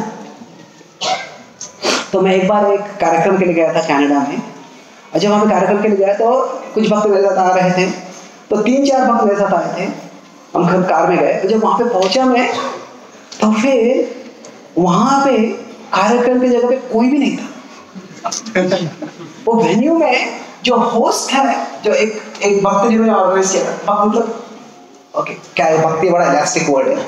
तो मैं एक बार एक कार्यक्रम के लिए गया था कनाडा में, और जब वहाँ पे कार्यक्रम के लिए गया तो कुछ भक्त मेरे साथ आ रहे थे, तो तीन चार भक्त मेरे साथ आए थे। हम कार में गए, जब वहाँ पे पहुंचा मैं तो फिर वहाँ पे कार्यक्रम की जगह पे कोई भी नहीं था। वो वेन्यू में जो होस्ट है, जो एक एक भक्त जिन्होंने ऑर्गेनाइज किया, भक्त मतलब ओके क्या है, भक्ति बड़ा इलास्टिक वर्ड है।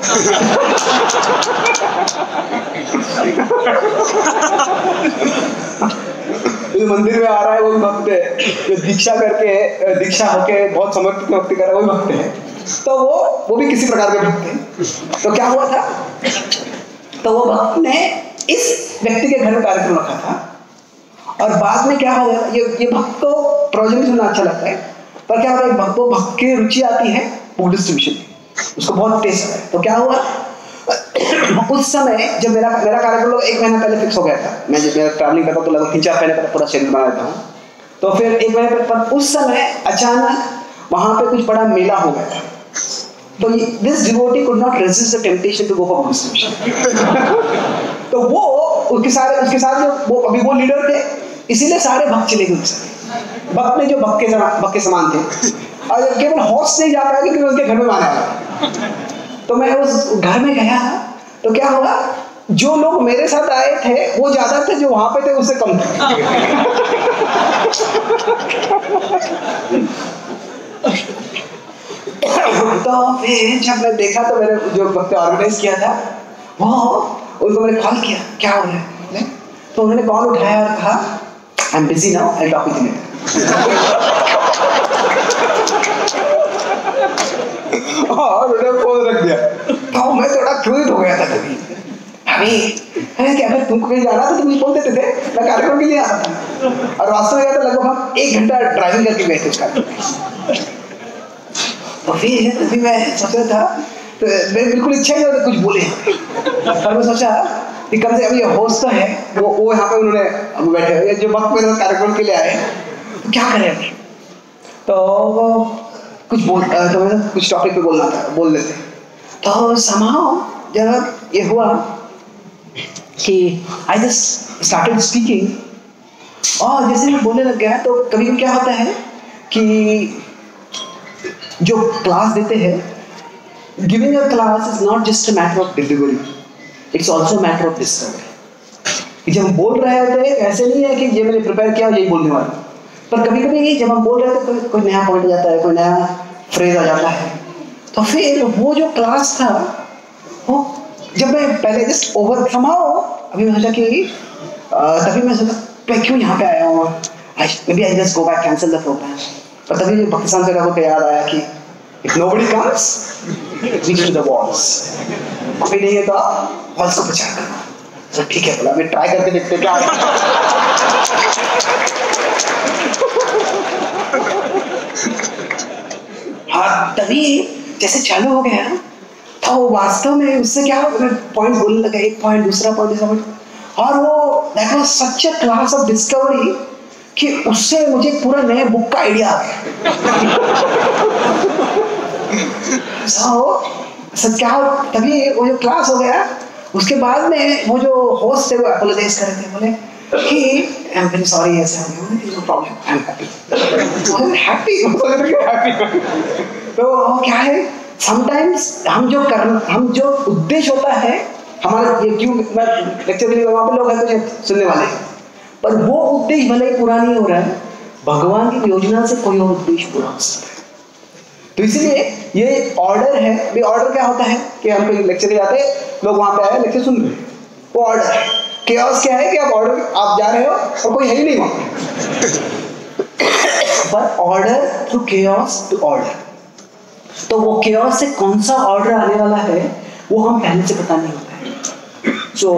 जो मंदिर में आ रहा है वही भक्त है, जो दीक्षा करके दीक्षा होके बहुत समर्पित भक्ति कर रहा है वही भक्त है। तो वो वो भी किसी प्रकार के भक्त हैं। तो क्या हुआ था, तो वो भक्त ने इस व्यक्ति के घर में कार्यक्रम रखा था, और बाद में क्या हो गया, ये ये भक्त को प्रवचन सुनना अच्छा लगता है, पर क्या होता है, भक्त को भक्त की रुचि आती है बुद्धिस्ट विषय में, उसको बहुत टेस्ट आता है। तो क्या हुआ, उस समय जब मेरा मेरा कार्यक्रम एक महीना पहले फिक्स हो गया था, मैं जब मेरा ट्रैवलिंग करता हूँ तो लगभग तीन चार महीने पहले पूरा शेड्यूल बना लेता हूँ। तो फिर एक महीने पर उस समय अचानक वहाँ पे कुछ बड़ा मेला हो गया था। तो this devotee could not resist the temptation to go for Buddhist विषय। तो वो उसके सारे उसके साथ जो वो अभी वो लीडर थे, इसीलिए सारे भक्त चले गए उनसे। भक्त ने जो भक्त के भक्त के समान थे, और केवल होस्ट नहीं जा पाया क्योंकि उनके घर में माना। तो मैं उस घर में गया, तो क्या हुआ, जो लोग मेरे साथ आए थे वो ज्यादा थे, जो वहां पे थे उससे कम थे। तो फिर जब मैं देखा तो मैंने जो भक्त ऑर्गेनाइज किया था वो उनको मैंने कॉल किया, क्या हो रहा है, तो उन्होंने कॉल उठाया और कहा I am busy now, I talk with you. और उन्होंने फोन रख दिया। तो मैं थोड़ा क्यूरियस हो गया था कभी अभी अरे क्या मैं तुमको कहीं जाना था, तुम मुझे बोल देते थे, मैं कार्यक्रम के लिए आ रहा था। और वास्तव में क्या था, लगभग हम एक घंटा ड्राइविंग करके गए थे उसका। तो फिर अभी मैं सोच रहा था, तो मेरी बिल्कुल इच्छा ही नहीं होती कुछ बोले, पर मैं सोचा कि कम से कम ये होस्ट तो है, वो वो यहाँ पे उन्होंने अब बैठे हुए जो वक्त मेरे कार्यक्रम के लिए आए, तो क्या करें अभी? तो वो कुछ बोल तो मैं कुछ टॉपिक पे बोलना था, बोल देते। तो somehow जब ये हुआ कि I just started speaking, और जैसे मैं बोलने लग गया, तो कभी कभी क्या होता है कि जो क्लास देते हैं, giving a class is not just a matter of delivery, it's also matter of discovery. जब हम बोल रहे होते हैं ऐसे नहीं है कि ये मैंने प्रिपेयर किया यही बोलने वाला, पर कभी कभी जब हम बोल रहे थे तो कोई नया पॉइंट आ जाता है, कोई नया फ्रेज आ जाता है। तो फिर वो जो क्लास था, वो जब मैं पहले जस्ट ओवर समाओ, अभी मैं सोचा कि तभी मैं सोचा मैं क्यों यहाँ पे आया हूँ, maybe I just go back cancel the programme. पर तभी पाकिस्तान से को याद आया कि if nobody comes reach to the walls, कोई नहीं है तो वॉल्स को प्रचार करना। तो ठीक है, बोला मैं ट्राई करके देखते क्या हाँ। तभी जैसे चालू हो गया तो वास्तव में उससे क्या पॉइंट बोलने लगा, एक पॉइंट दूसरा पॉइंट दूसरा पॉइंट, और वो that was such a class of discovery कि उससे मुझे पूरा नए बुक का आइडिया आ गया। so, so क्या तभी वो जो क्लास हो गया, उसके बाद में वो जो होस्ट थे वो अपोलोजाइज कर रहे थे, बोले कि आई एम वेरी सॉरी, ऐसे हो गया, no problem, I am happy happy happy. तो क्या है, समटाइम्स हम जो कर हम जो उद्देश्य होता है हमारा, ये क्यों मैं लेक्चर के लिए वहाँ पे लोग हैं कुछ सुनने वाले, पर वो उद्देश्य भले ही पूरा नहीं हो रहा है, भगवान की योजना से कोई और उद्देश्य पूरा हो सकता है। तो इसलिए ये ऑर्डर है। भी ऑर्डर क्या होता है कि हम कोई लेक्चर जाते हैं, लोग वहाँ पे आए लेक्चर सुन रहे हैं, वो ऑर्डर है। केओस क्या है कि आप ऑर्डर आप जा रहे हो और कोई है ही नहीं वहाँ, पर order through chaos to order. तो वो केओस से कौन सा ऑर्डर आने वाला है वो हम पहले से पता नहीं होता है। So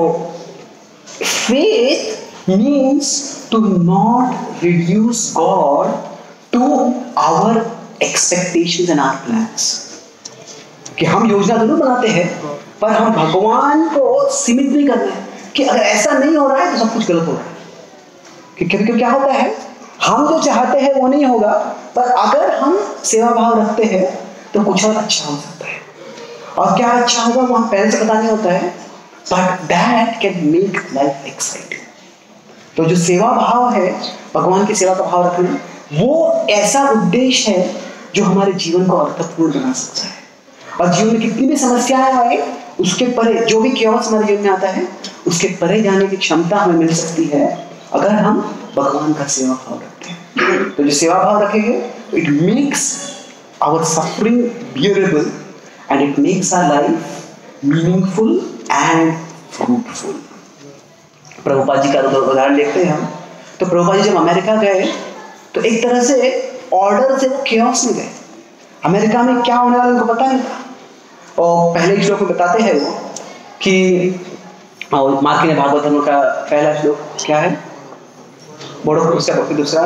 faith means to not reduce God to our expectations and our plans. कि हम योजना जरूर बनाते हैं, पर हम भगवान को सीमित नहीं करते हैं कि अगर ऐसा नहीं हो रहा है तो सब कुछ गलत हो रहा है। कि कभी क्या होता है, हम जो चाहते हैं वो नहीं होगा, पर अगर हम सेवा भाव रखते हैं तो कुछ और अच्छा हो सकता है। और क्या अच्छा होगा वो हम पहले से पता नहीं होता है, but that can make life exciting. तो जो सेवा भाव है, भगवान की सेवा का भाव रखना, वो ऐसा उद्देश्य है जो हमारे जीवन को अर्थपूर्ण बना सकता है। और जीवन में कितनी भी समस्याएं आए, उसके परे जो भी केओस हमारे जीवन में आता है, उसके परे जाने की क्षमता हमें मिल सकती है अगर हम भगवान का सेवा भाव रखते हैं। तो जो सेवा भाव रखेंगे, it makes our suffering bearable and it makes our life meaningful and fruitful. Prabhupada ji का उदाहरण देखते हैं हम, तो प्रभुपाद जी जब अमेरिका गए तो एक तरह से ऑर्डर से वो केओस में गए। अमेरिका में क्या होने वाला उनको पता नहीं था। और पहले श्लोक में बताते हैं वो कि मार्की ने भागवत धर्म का पहला श्लोक क्या है, बड़ो उसका दूसरा,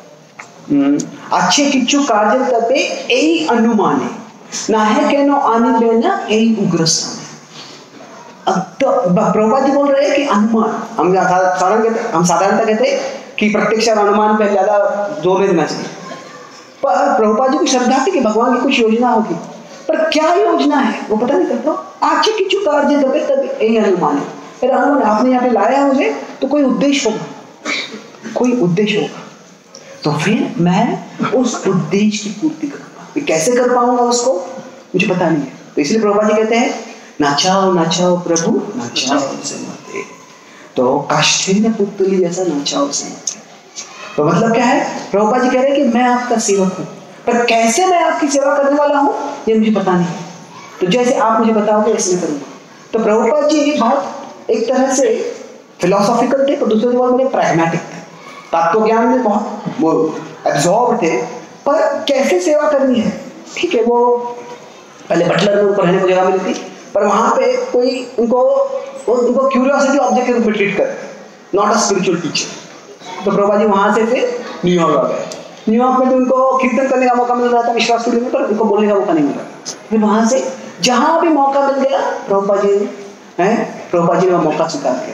अच्छे किच्छु कार्य तपे यही अनुमाने ना है केनो आनी लेना यही उग्रस्थान। तो प्रभुपाद जी बोल रहे हैं कि अनुमान, हम साधारण कहते हम साधारणतः कहते कि प्रत्यक्ष और अनुमान पे ज्यादा जोर नहीं देना चाहिए, पर प्रभुपाद जी को श्रद्धा थी कि भगवान की कुछ योजना होगी, पर क्या योजना है वो पता नहीं करता। अच्छे किच्छु कार्य तपे तब यही अनुमान है, फिर अनुमान आपने यहाँ पे लाया मुझे तो कोई उद्देश्य होगा, कोई उद्देश्य होगा, तो फिर मैं उस उद्देश्य की पूर्ति करूंगा। कैसे कर पाऊंगा उसको मुझे पता नहीं है। तो इसलिए प्रभुपाद जी कहते हैं नाचाओ नाचाओ प्रभु नाचाओ से मते, तो काष्ठे ने पुतली जैसा नाचाओ से मते। तो मतलब क्या है, प्रभुपाद जी कह रहे हैं कि मैं आपका सेवक हूँ, पर कैसे मैं आपकी सेवा करने वाला हूँ ये मुझे पता नहीं है, तो जैसे आप मुझे बताओगे ऐसे मैं करूँगा। तो प्रभुपाद जी बहुत एक तरह से फिलोसॉफिकल थे, पर दूसरे जगह बड़े प्रैग्मेटिक थे, तत्व ज्ञान में बहुत वो एब्जॉर्ब थे, पर कैसे सेवा करनी है। ठीक है, वो पहले बटलर में उनको रहने को जगह मिली थी, पर वहाँ पे कोई उनको उनको क्यूरियोसिटी ऑब्जेक्ट के रूप में ट्रीट कर, नॉट अ स्पिरिचुअल टीचर। तो प्रभुपाद जी वहाँ से फिर न्यूयॉर्क आ गए। न्यूयॉर्क में भी उनको कीर्तन करने का मौका मिल रहा था विश्वास स्टूडियो में, पर उनको बोलने का मौका नहीं मिला। फिर वहां से जहां भी मौका मिल गया प्रभुपाद जी ने हैं प्रभुपाद जी ने मौका स्वीकार किया।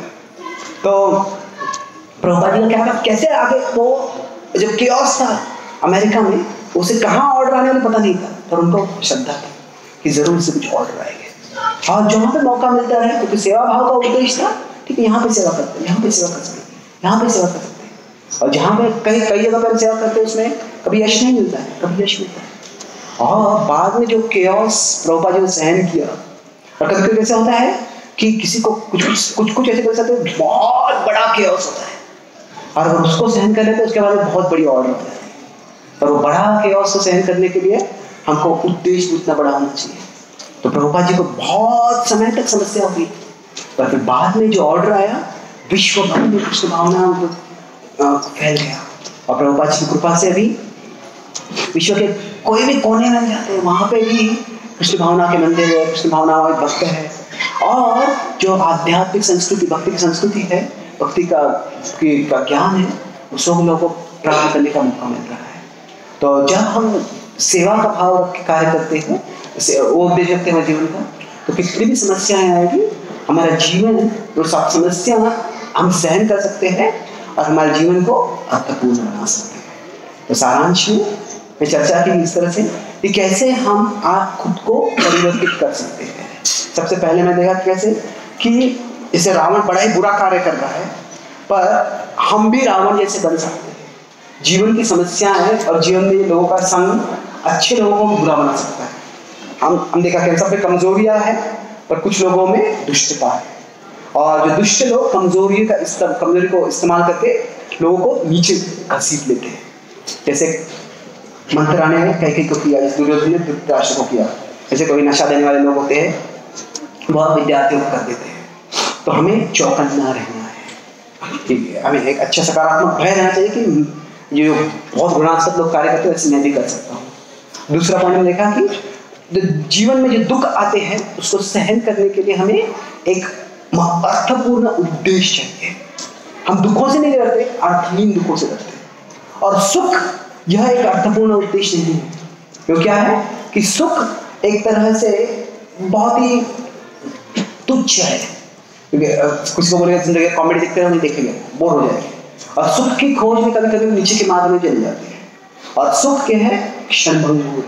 तो प्रभुपाद जी का क्या, कैसे आगे वो जब केओस था अमेरिका में, उसे कहाँ ऑर्डर आने वाला पता नहीं था, पर उनको श्रद्धा थी कि जरूर से कुछ ऑर्डर आएंगे। और जहाँ पे मौका मिलता है, क्योंकि सेवा भाव का उद्देश्य था, ठीक है, यहाँ पे सेवा करते हैं, यहाँ पे सेवा कर सकते हैं, यहाँ पे सेवा कर सकते हैं। और जहाँ पे कई कई जगह पर सेवा करते हैं, उसमें कभी यश नहीं मिलता है, कभी यश मिलता है। और बाद में जो केओस प्रभुपाद जी ने सहन किया, और कभी कभी ऐसा होता है कि किसी को कुछ कुछ कुछ ऐसे कर सकते हैं, बहुत बड़ा केओस होता है, और अगर उसको सहन कर लेते हैं उसके बाद बहुत बड़ी ऑर्डर होता है। पर वो बड़ा केओस को सहन करने के लिए हमको उद्देश्य उतना बड़ा होना चाहिए। तो प्रभुपाद जी को बहुत समय तक समस्या हुई, पर फिर बाद में जो ऑर्डर आया, विश्व भर में कृष्ण भावना फैल गया। और प्रभुपाद जी की कृपा से अभी विश्व के कोई भी कोने में जाते हैं, वहां पे भी कृष्ण भावना के मंदिर है, कृष्ण भावना भक्त है। और जो आध्यात्मिक संस्कृति, भक्ति की संस्कृति है, भक्ति का की, का ज्ञान है, उस लोगों को प्राप्त करने का मौका मिल रहा है। तो जब हम सेवा का भाव रख के कार्य करते हैं, वो उद्देश्य रखते हैं जीवन का, तो कितनी भी समस्याएं आएगी, हमारा जीवन वो सब समस्या हम सहन कर सकते हैं और हमारे जीवन को अर्थपूर्ण बना सकते हैं। तो सारांश में मैं चर्चा की इस तरह से कि कैसे हम आप खुद को परिवर्तित कर सकते हैं। सबसे पहले मैं देखा कैसे कि इसे रावण बड़ा ही बुरा कार्य कर रहा है, पर हम भी रावण जैसे बन सकते हैं। जीवन की समस्याएं हैं और जीवन में लोगों का संग अच्छे लोगों को बुरा बना सकता है। हम हम देखा कि सब पे कमजोरियां है, पर कुछ लोगों में दुष्टता है, और जो दुष्ट लोग कमजोरी का कमजोरी को इस्तेमाल करके लोगों को नीचे घसीट लेते हैं। जैसे मंथराने ने कैकेयी को किया, दुर्योधन ने धृतराष्ट्र को किया। जैसे कोई नशा देने वाले लोग होते हैं, वह विद्यार्थियों को कर देते हैं। तो हमें चौकन्ना रहना है, ठीक है, हमें एक अच्छा सकारात्मक भय रहना चाहिए कि जो बहुत गुणात्मक लोग कार्य करते हैं वैसे मैं भी कर सकता हूँ। दूसरा पॉइंट में देखा कि जीवन में जो दुख आते हैं उसको सहन करने के लिए हमें एक अर्थपूर्ण उद्देश्य चाहिए। हम दुखों से नहीं डरते, अर्थहीन दुखों से डरते हैं। और सुख यह एक अर्थपूर्ण उद्देश्य नहीं है। क्यों क्या है कि सुख एक तरह से बहुत ही तुच्छ है। कुछ को बोलेगा जिंदगी कॉमेडी देखते रहो, नहीं देखेंगे, बोर हो जाएंगे। और सुख की खोज में कभी कभी नीचे के मार्ग में चली जाती है। और सुख क्या है? क्षणभंगुर।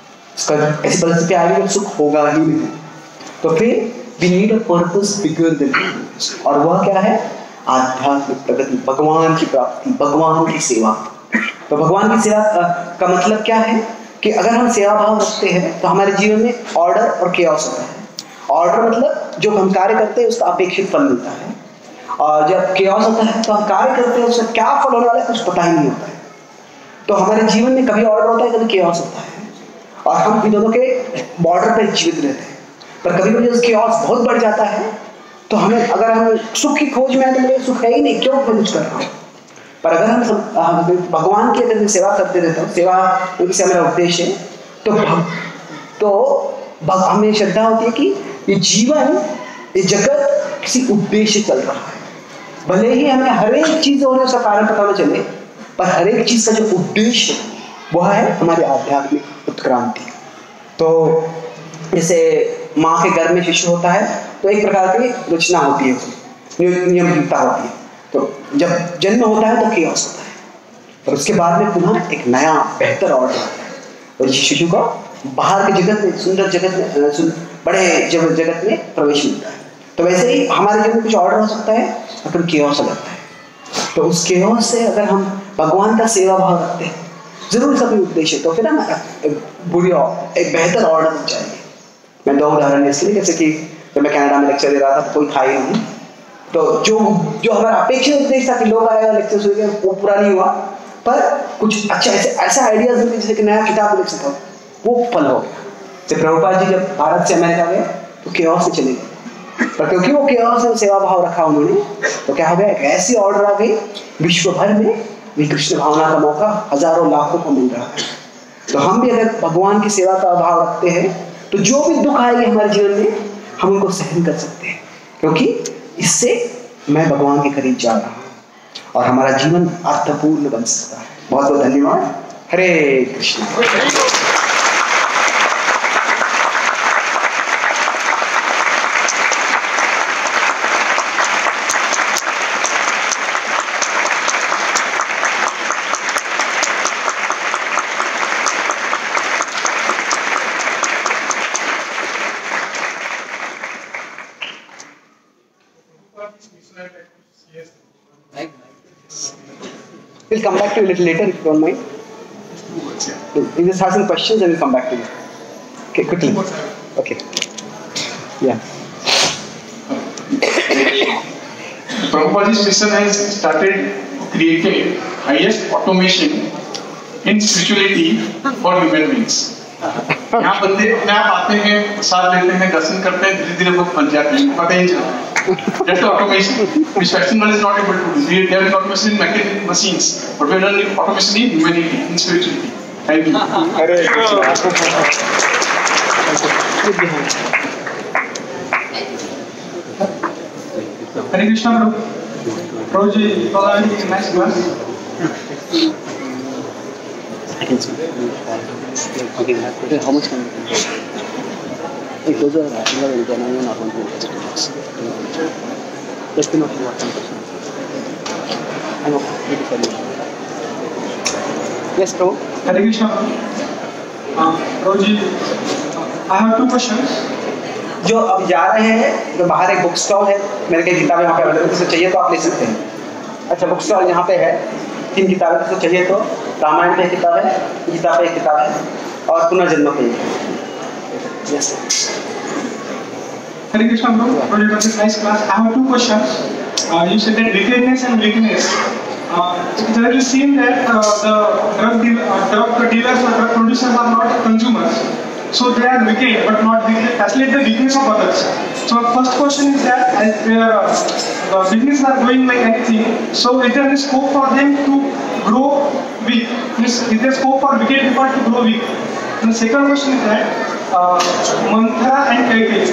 ऐसी परिस्थिति आएगी जब सुख होगा ही नहीं। तो फिर we need a purpose bigger than happiness। और वह क्या है? आध्यात्मिक प्रगति, भगवान की प्राप्ति, भगवान की सेवा। तो भगवान की सेवा का मतलब क्या है कि अगर हम सेवा भाव रखते हैं तो हमारे जीवन में ऑर्डर और केओस होता है। ऑर्डर मतलब जो हम कार्य करते हैं उसका अपेक्षित फल मिलता है, और जब केओस होता है तो हम कार्य करते हैं उसका क्या फल होने वाला है कुछ पता ही नहीं होता है। तो हमारे जीवन में कभी ऑर्डर होता है, कभी केओस होता है, और हम इन दोनों के बॉर्डर पर जीवित रहते हैं। पर कभी कभी केओस बहुत बढ़ जाता है तो हमें, अगर हम सुख की खोज में आए तो मुझे सुख है ही नहीं, क्यों मैं कुछ कर रहा हूँ। पर अगर हम भगवान की अगर सेवा करते रहते हो, सेवा उनसे हमारा उद्देश्य है, तो तो हमें श्रद्धा होती है कि ये जीवन, ये जगत किसी उद्देश्य चल रहा है। भले ही हमें हर एक चीज होने उसका कारण पता न चले, पर हर एक चीज का जो उद्देश्य वह है हमारे आध्यात्मिक उत्क्रांति। तो जैसे माँ के गर्भ में शिशु होता है तो एक प्रकार की रचना होती है, नियमितता होती है। तो जब जन्म होता है तो केओस होता है, और उसके बाद में पुनः एक नया बेहतर ऑर्डर आता है, और इस शिशु को बाहर के जगत में, सुंदर जगत में, बड़े जगत में प्रवेश मिलता है। तो वैसे ही हमारे जीवन में कुछ ऑर्डर हो सकता है और फिर केओस हो जाता है। तो उस केओस से अगर हम भगवान का सेवा भाव रखते हैं, जरूर सभी उद्देश्य, तो फिर हम बुरी एक बेहतर ऑर्डर में जाएंगे। मैं दो उदाहरण इसलिए, जैसे कि जब मैं कनाडा में लेक्चर दे रहा था तो कोई था ही नहीं, तो जो जो हमारा अपेक्षित उद्देश्य था कि लोग आएगा लेक्चर सुनेंगे, वो पूरा नहीं हुआ। पर कुछ अच्छा ऐसे ऐसा आइडियाज मिले, जैसे कि नया किताब लिख सकता हूँ, वो फल हो गया। जब प्रभुपाद जी जब भारत से अमेरिका गए तो केओस से चले गए, पर क्योंकि वो केओस में सेवा भाव रखा उन्होंने, तो क्या हो गया, एक ऐसी ऑर्डर आ गई, विश्व भर में भी कृष्ण भावना का मौका हजारों लाखों को मिल रहा है। तो हम भी अगर भगवान की सेवा का भाव रखते हैं तो जो भी दुख आएंगे हमारे जीवन में हम उनको सहन कर सकते हैं, क्योंकि इससे मैं भगवान के करीब जा रहा हूँ और हमारा जीवन अर्थपूर्ण बन सकता है। बहुत बहुत धन्यवाद। हरे Krishna. We'll come back to you a little later if you don't mind. We'll just have some questions and we'll come back to you. Okay, quickly. Okay. Yeah. Prabhupada's mission has started creating highest automation in spirituality for human beings. यहाँ बंदे अपने आप आते हैं, प्रसाद लेते हैं, दर्शन करते हैं, धीरे धीरे भक्त बन जाते हैं, पता ही नहीं चलता। That's the automation. Which festival is not able to do. We have automation in mechanical machines, but we have done automation in humanity, in spirituality. Thank you. Hare Krishna. Hare Krishna, Prabhu. Prabhuji, following the next verse. I can see. Okay, how much can you? It goes over. I think I will not want to just be not one percent. I know. Yes, Prabhu. Hare Krishna. Uh, Prabhuji, I have two questions. जो अब जा रहे हैं, तो बाहर एक book stall है, मेरे कई किताबें यहाँ पे अवेलेबल किसी चाहिए तो आप ले सकते हैं। अच्छा, बुक स्टॉल यहाँ पे है, तीन किताबें किसी चाहिए तो रामायण पे एक किताब है, गीता पे एक किताब है और पुनर्जन्म पे एक। Yes. Hare Krishna, Prabhu. Prabhu, it was a nice class. I have two questions. Uh, you said that wickedness and weakness. Uh, it has seen that uh, the drug, deal, uh, drug dealers or drug producers are not consumers. So they are wicked, but not wicked. Facilitate the weakness of others. So first question is that as their uh, the business are going like anything, so is there any scope for them to grow weak? Is, is there scope for wicked people to grow weak? And the second question is that uh, Manthara and Kaikeyi.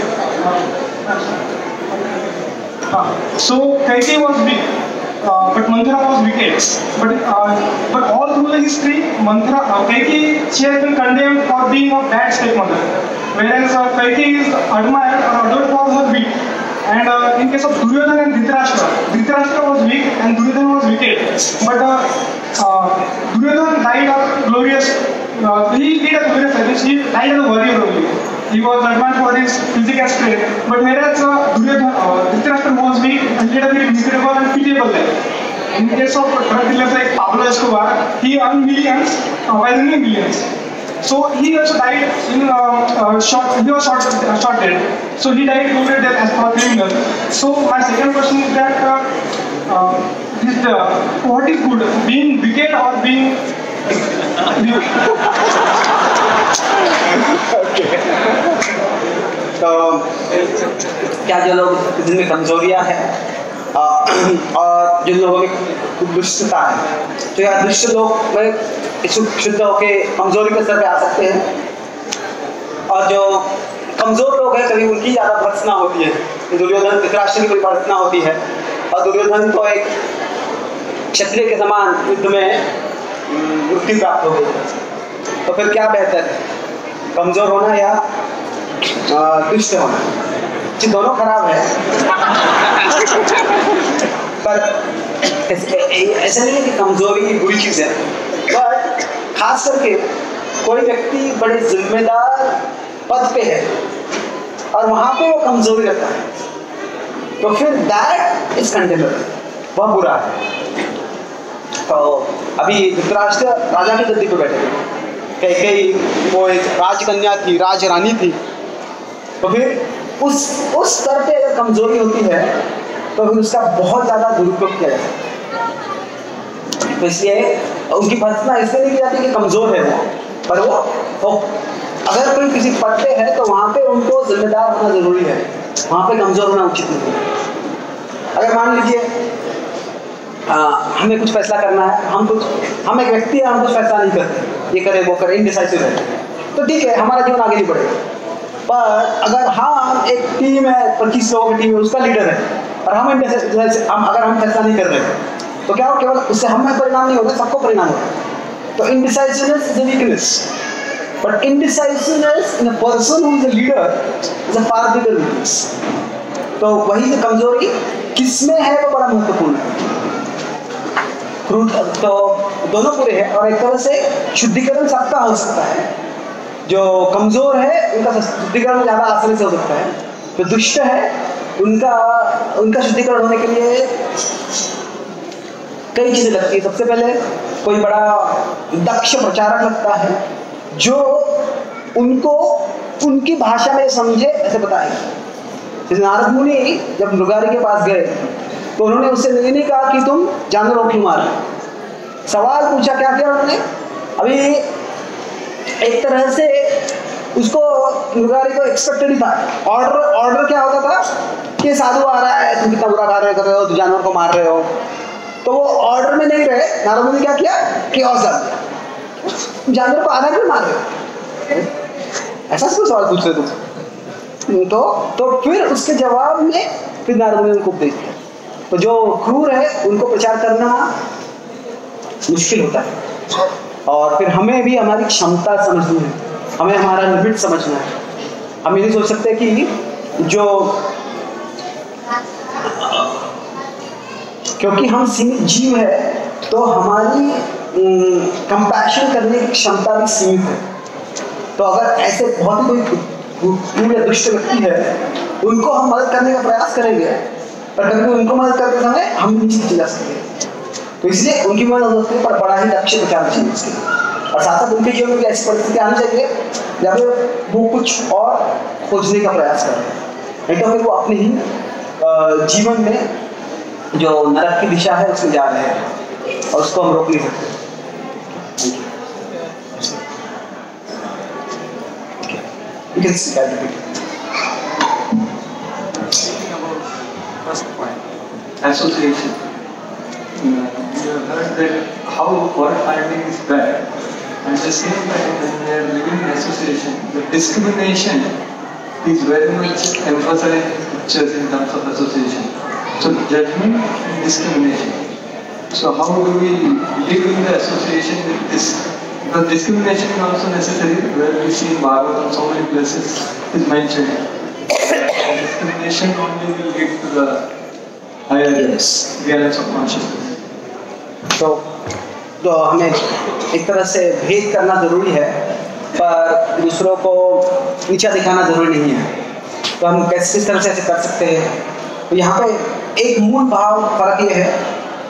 Uh, uh, so Kaikeyi was weak. Uh, but Manthara was wicked. But uh, but all through the history, Manthara, uh, Kaikeyi, she has been condemned for being a bad stepmother, whereas uh, Kaikeyi is admired or adored for her wit. And uh, in case of Duryodhana and Dhritarashtra, Dhritarashtra was weak and Duryodhana was wicked. But uh, uh, Duryodhana died a glorious. Uh, he did a glorious service. He died as a warrior only. He was admired for his physical strength. But whereas uh, Duryodhana, uh, Dhritarashtra was weak and led a very miserable and pitiable life. In case of drug dealers like Pablo Escobar, he earned millions uh, by winning millions. So he also died in uh, uh, short. He was short, uh, short dead. So he died glorious death as per criminal. So my second question is that uh, uh, is the what is good, being wicked or being तो क्या जो लोग जिनमें कमजोरियां हैं और जिन लोगों में दुष्टता है, तो यार दुष्ट लोग शुद्ध होके कमजोरी के स्तर पे आ सकते हैं और जो कमजोर लोग हैं कभी उनकी ज्यादा भर्त्सना होती है। दुर्योधन धृतराष्ट्र की कोई भर्त्सना होती है और दुर्योधन को एक क्षत्रिय के समान युद्ध में मुक्ति प्राप्त हो गई। तो फिर क्या बेहतर है, कमजोर होना या दुष्ट होना? जी दोनों खराब है पर ऐसा नहीं है कि कमजोरी की बुरी चीज है, पर खास करके कोई व्यक्ति बड़े जिम्मेदार पद पे है और वहां पे वो कमजोरी रखता है तो फिर दैट इज कंडेमेबल, वह बुरा है। तो अभी धृतराष्ट्र राजा की गद्दी पे बैठे थे, कैकेयी वो एक राजकन्या थी, राजरानी थी, तो फिर उस उस स्तर पे अगर कमजोरी होती है तो फिर उसका बहुत ज्यादा दुरुपयोग किया जाता है। तो इसलिए उनकी भर्त्सना इसलिए नहीं की जाती कि कमजोर है वो, पर वो तो अगर कोई किसी पद पे है तो वहां पे उनको जिम्मेदार होना जरूरी है, वहां पे कमजोर होना उचित नहीं है। अगर मान लीजिए आ, हमें कुछ फैसला करना है, हम कुछ हम एक व्यक्ति है, हम कुछ फैसला नहीं करते, ये करे वो करे, इनडिसाइसिव है, तो ठीक है हमारा जीवन आगे नहीं बढ़ेगा। पर अगर हम एक टीम है, पच्चीस लोगों की टीम है, उसका लीडर है और हम हम अगर हम फैसला नहीं कर रहे तो क्या हो, केवल उससे हमें परिणाम नहीं होगा, सबको परिणाम होगा। तो indecisiveness is a weakness, but indecisiveness in a person who is a leader is a far bigger weakness. तो वही जो कमजोरी किसमें है वो बड़ा महत्वपूर्ण है। तो दोनों पूरे हैं और एक तरह से शुद्धिकरण सबका हो सकता है। जो कमजोर है उनका शुद्धिकरण ज्यादा आसानी से हो सकता है, जो दुष्ट है उनका उनका शुद्धिकरण होने के लिए कई चीजें लगती है। सबसे पहले कोई बड़ा दक्ष प्रचारक लगता है जो उनको उनकी भाषा में समझे ऐसे बताएगा। जैसे नारद मुनि जब मृगारी के पास गए तो उन्होंने उससे नहीं, नहीं कहा कि तुम जानवरों क्यों मार रहे, सवाल पूछा क्या किया उन्होंने। अभी एक तरह से उसको मृगारी को एक्सपेक्टेड ही था। ऑर्डर ऑर्डर क्या होता था कि साधु आ रहा है, तुम कितना बुरा कार्य कर रहे हो, तुम जानवर को मार रहे हो। तो वो ऑर्डर में नहीं रहे, नारद मुनि ने क्या किया कि और जानवर को आधा क्यों मार रहे हो, ऐसा क्यों सवाल पूछ रहे तुम। तो तो फिर उसके जवाब में फिर नारद मुनि ने उनको उपदेश दिया। तो जो क्रूर है उनको प्रचार करना मुश्किल होता है और फिर हमें भी हमारी क्षमता समझनी है, हमें हमारा लिमिट समझना है। हम ये नहीं सोच सकते कि जो क्योंकि हम सीमित जीव है तो हमारी कंपैशन करने की क्षमता भी सीमित है। तो अगर ऐसे बहुत ही कोई या दुष्ट व्यक्ति है उनको हम मदद करने का प्रयास करेंगे पर कभी उनको मदद करते समय हम नीचे नीचे जा सकते हैं। तो इसलिए उनकी मदद होती है पर बड़ा ही लक्ष्य प्रचार चाहिए इसके लिए। और साथ साथ उनके जीवन में ऐसी परिस्थिति आनी चाहिए जब वो कुछ और खोजने का प्रयास कर रहे हैं, नहीं तो फिर वो अपने ही जीवन में जो नरक की दिशा है उसमें जा रहे हैं और उसको हम रोक नहीं सकते। You can see that. First point, association. You have heard that how word finding is bad. At the same time, when we are living in association, the discrimination is very much emphasized in scriptures in terms of association. So judgment and discrimination. So how do we live in the association with this? Because discrimination is also necessary, where we see in Bhagavatam so many places is mentioned. Discrimination only will lead to the higher realms of consciousness. So, तो हमें एक तरह से भेद करना जरूरी है पर दूसरों को नीचा दिखाना जरूरी नहीं है। तो हम कैसे किस तरह से ऐसे कर सकते हैं। तो यहाँ पे एक मूल भाव फर्क ये है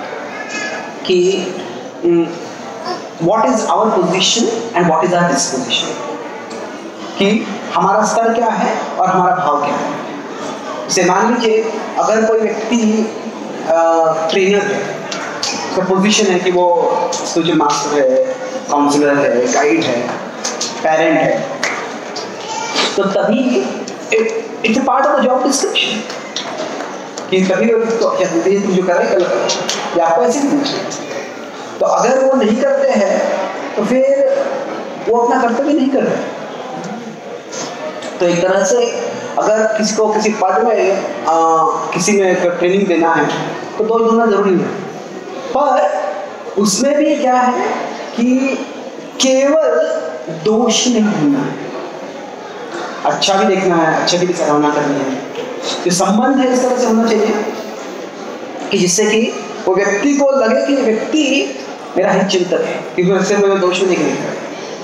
कि what is our position and what is our disposition, कि हमारा स्तर क्या है और हमारा भाव क्या है। जैसे मान लीजिए अगर कोई व्यक्ति ट्रेनर है, उसका पोजीशन है कि वो स्पिरिचुअल मास्टर है, काउंसलर है, गाइड है, पेरेंट है, तो तभी it's a part of the job description कि कभी तो जो कर रहे हैं गलत या आपको ऐसे पूछे। तो अगर वो नहीं करते हैं तो फिर वो अपना कर्तव्य नहीं कर रहे। तो एक तरह से अगर किसी को किसी पद में आ, किसी में ट्रेनिंग देना है तो दोष ढूंढना जरूरी है, पर उसमें भी क्या है कि केवल दोष नहीं ढूंढना है, अच्छा भी देखना है, अच्छा भी सराहना करनी है। जो संबंध है इस तरह से होना चाहिए कि जिससे कि वो व्यक्ति को लगे कि व्यक्ति मेरा हित चिंतक है, क्योंकि उससे मुझे दोष नहीं निकलेगा।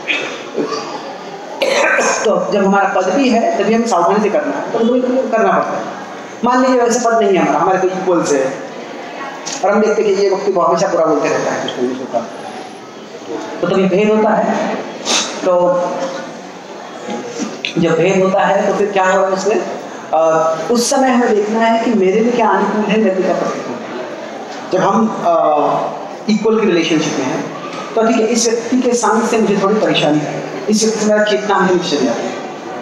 तो जब हमारा पद भी है तभी हमें सावधानी से करना है, तो हमें करना पड़ता है। मान लीजिए वैसे पद नहीं है हमारा, हमारे कोई इक्वल से है और हम देखते हैं कि ये व्यक्ति को हमेशा बुरा बोलते रहता है कुछ दूसरों का, तो तभी भेद होता है। तो जब भेद होता है तो फिर क्या होगा उसमें, उस समय हमें देखना है कि मेरे लिए क्या अनुकूल है, मेरे लिए क्या प्रतिकूल है। जब हम इक्वल की रिलेशनशिप में हैं तो ठीक है, इस व्यक्ति के सामने से मुझे थोड़ी परेशानी है, इस व्यक्ति से मेरा चेतना मुझे नीचे जाता है,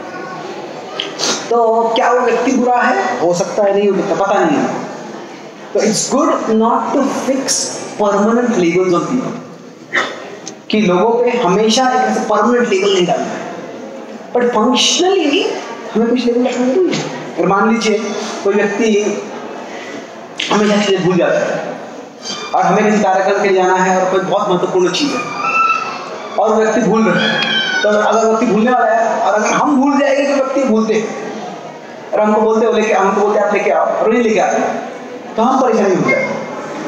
तो क्या वो व्यक्ति बुरा है, हो सकता है नहीं, हो पता नहीं है। तो it's good not to fix permanent labels of people, कि लोगों पे हमेशा एक ऐसे परमानेंट लेबल नहीं डालना है, बट फंक्शनली हमें कुछ लेबल रखना जरूरी है। अगर मान लीजिए कोई व्यक्ति हमेशा चीजें भूल जाता है और हमें किसी कार्यक्रम के लिए जाना है और कोई बहुत महत्वपूर्ण चीज है, और व्यक्ति भूल रहे हैं, तो अगर व्यक्ति भूलने वाला है और अगर हम भूल जाएंगे तो व्यक्ति भूलते हैं और हमको बोलते हो लेके हमको बोलते आप लेके आओ और नहीं लेके आते तो हम परेशानी हो जाए।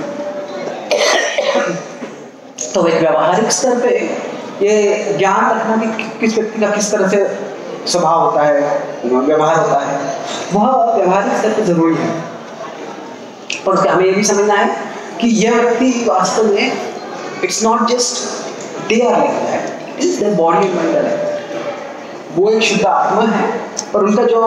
तो एक व्यवहारिक स्तर पे ये ज्ञान रखना कि किस व्यक्ति का किस तरह से स्वभाव होता है, व्यवहार होता है, वह व्यवहारिक स्तर पे जरूरी है। और उसके हमें ये भी समझना है कि यह व्यक्ति वास्तव में it's not just they are like that, it is their body and mind. वो एक शुद्ध आत्मा है और उनका जो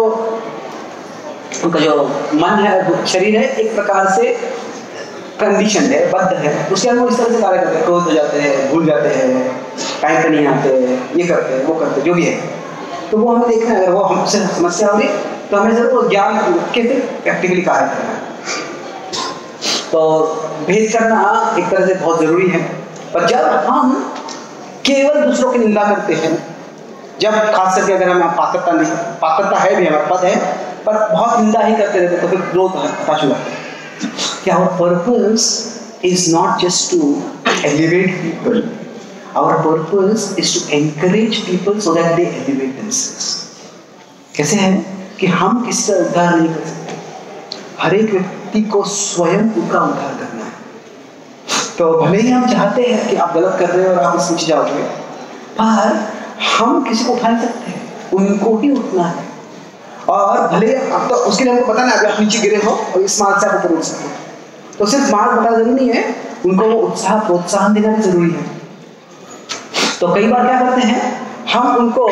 उनका जो मन है, शरीर है, एक प्रकार से कंडीशन है, बद्ध है, उसके अंदर वो इस तरह से कार्य करते हैं, क्रोध हो जाते हैं, भूल जाते हैं, टाइम पे नहीं आते, ये करते हैं, वो करते हैं, जो भी है। तो वो हमें देखना है, अगर वो हमसे समस्या होगी तो हमें जरूर ज्ञान के फिर प्रैक्टिकली कार्य करना है। तो भेद करना एक तरह से बहुत जरूरी है। पर जब हम केवल दूसरों की निंदा करते हैं, जब खास करके अगर हमें पात्रता नहीं, पात्रता है भी, हमारे पद है, पर बहुत निंदा ही करते रहते तो फिर ग्रोथ हताश हो जाता है। Our purpose is not just to elevate people. Our purpose is to encourage people so that they elevate themselves. कैसे है कि हम किसी का उद्धार नहीं कर सकते, हर एक व्यक्ति को स्वयं उनका उद्धार करना है। तो भले ही हम चाहते हैं कि आप गलत कर रहे हो और आप इस नीचे जाओगे, पर हम किसी को उठा नहीं सकते, उनको ही उठना है। और भले अब तो उसके लिए हमको पता ना, अभी आप नीचे गिरे हो और इस मार्ग से आप ऊपर उठ सकते हो, तो सिर्फ मार्ग बताना जरूरी नहीं है, उनको वो उत्साह प्रोत्साहन देना भी जरूरी है। तो कई बार क्या करते हैं, हम उनको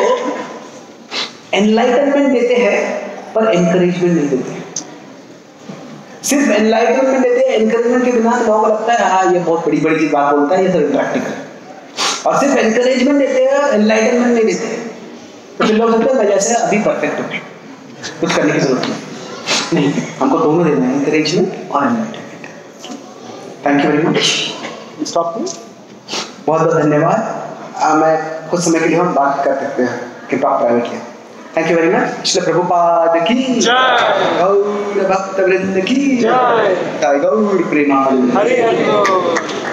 एनलाइटनमेंट देते हैं पर एनकरेजमेंट नहीं देते। सिर्फ एनलाइटनमेंट देते हैं, एनकरेजमेंट के बिना लोगों को लगता है हाँ ये बहुत बड़ी बड़ी चीज बात बोलता है, ये तो इम्प्रैक्टिकल। और सिर्फ एनकरेजमेंट देते हैं, एनलाइटनमेंट नहीं देते, तो फिर लोग सोचते हैं जैसे अभी परफेक्ट हो, कुछ करने की जरूरत नहीं। नहीं, हमको दोनों देना है, एनकरेजमेंट और enlightenment. Thank you very much. Stop. बहुत बहुत धन्यवाद। मैं कुछ समय के लिए हम बात कर सकते हैं कि टॉक प्राइवेट है। Thank you very much. Shri Prabhupada की जय, गौर भक्त वृंद की जय, गौर प्रेमानंद। हरे हरे।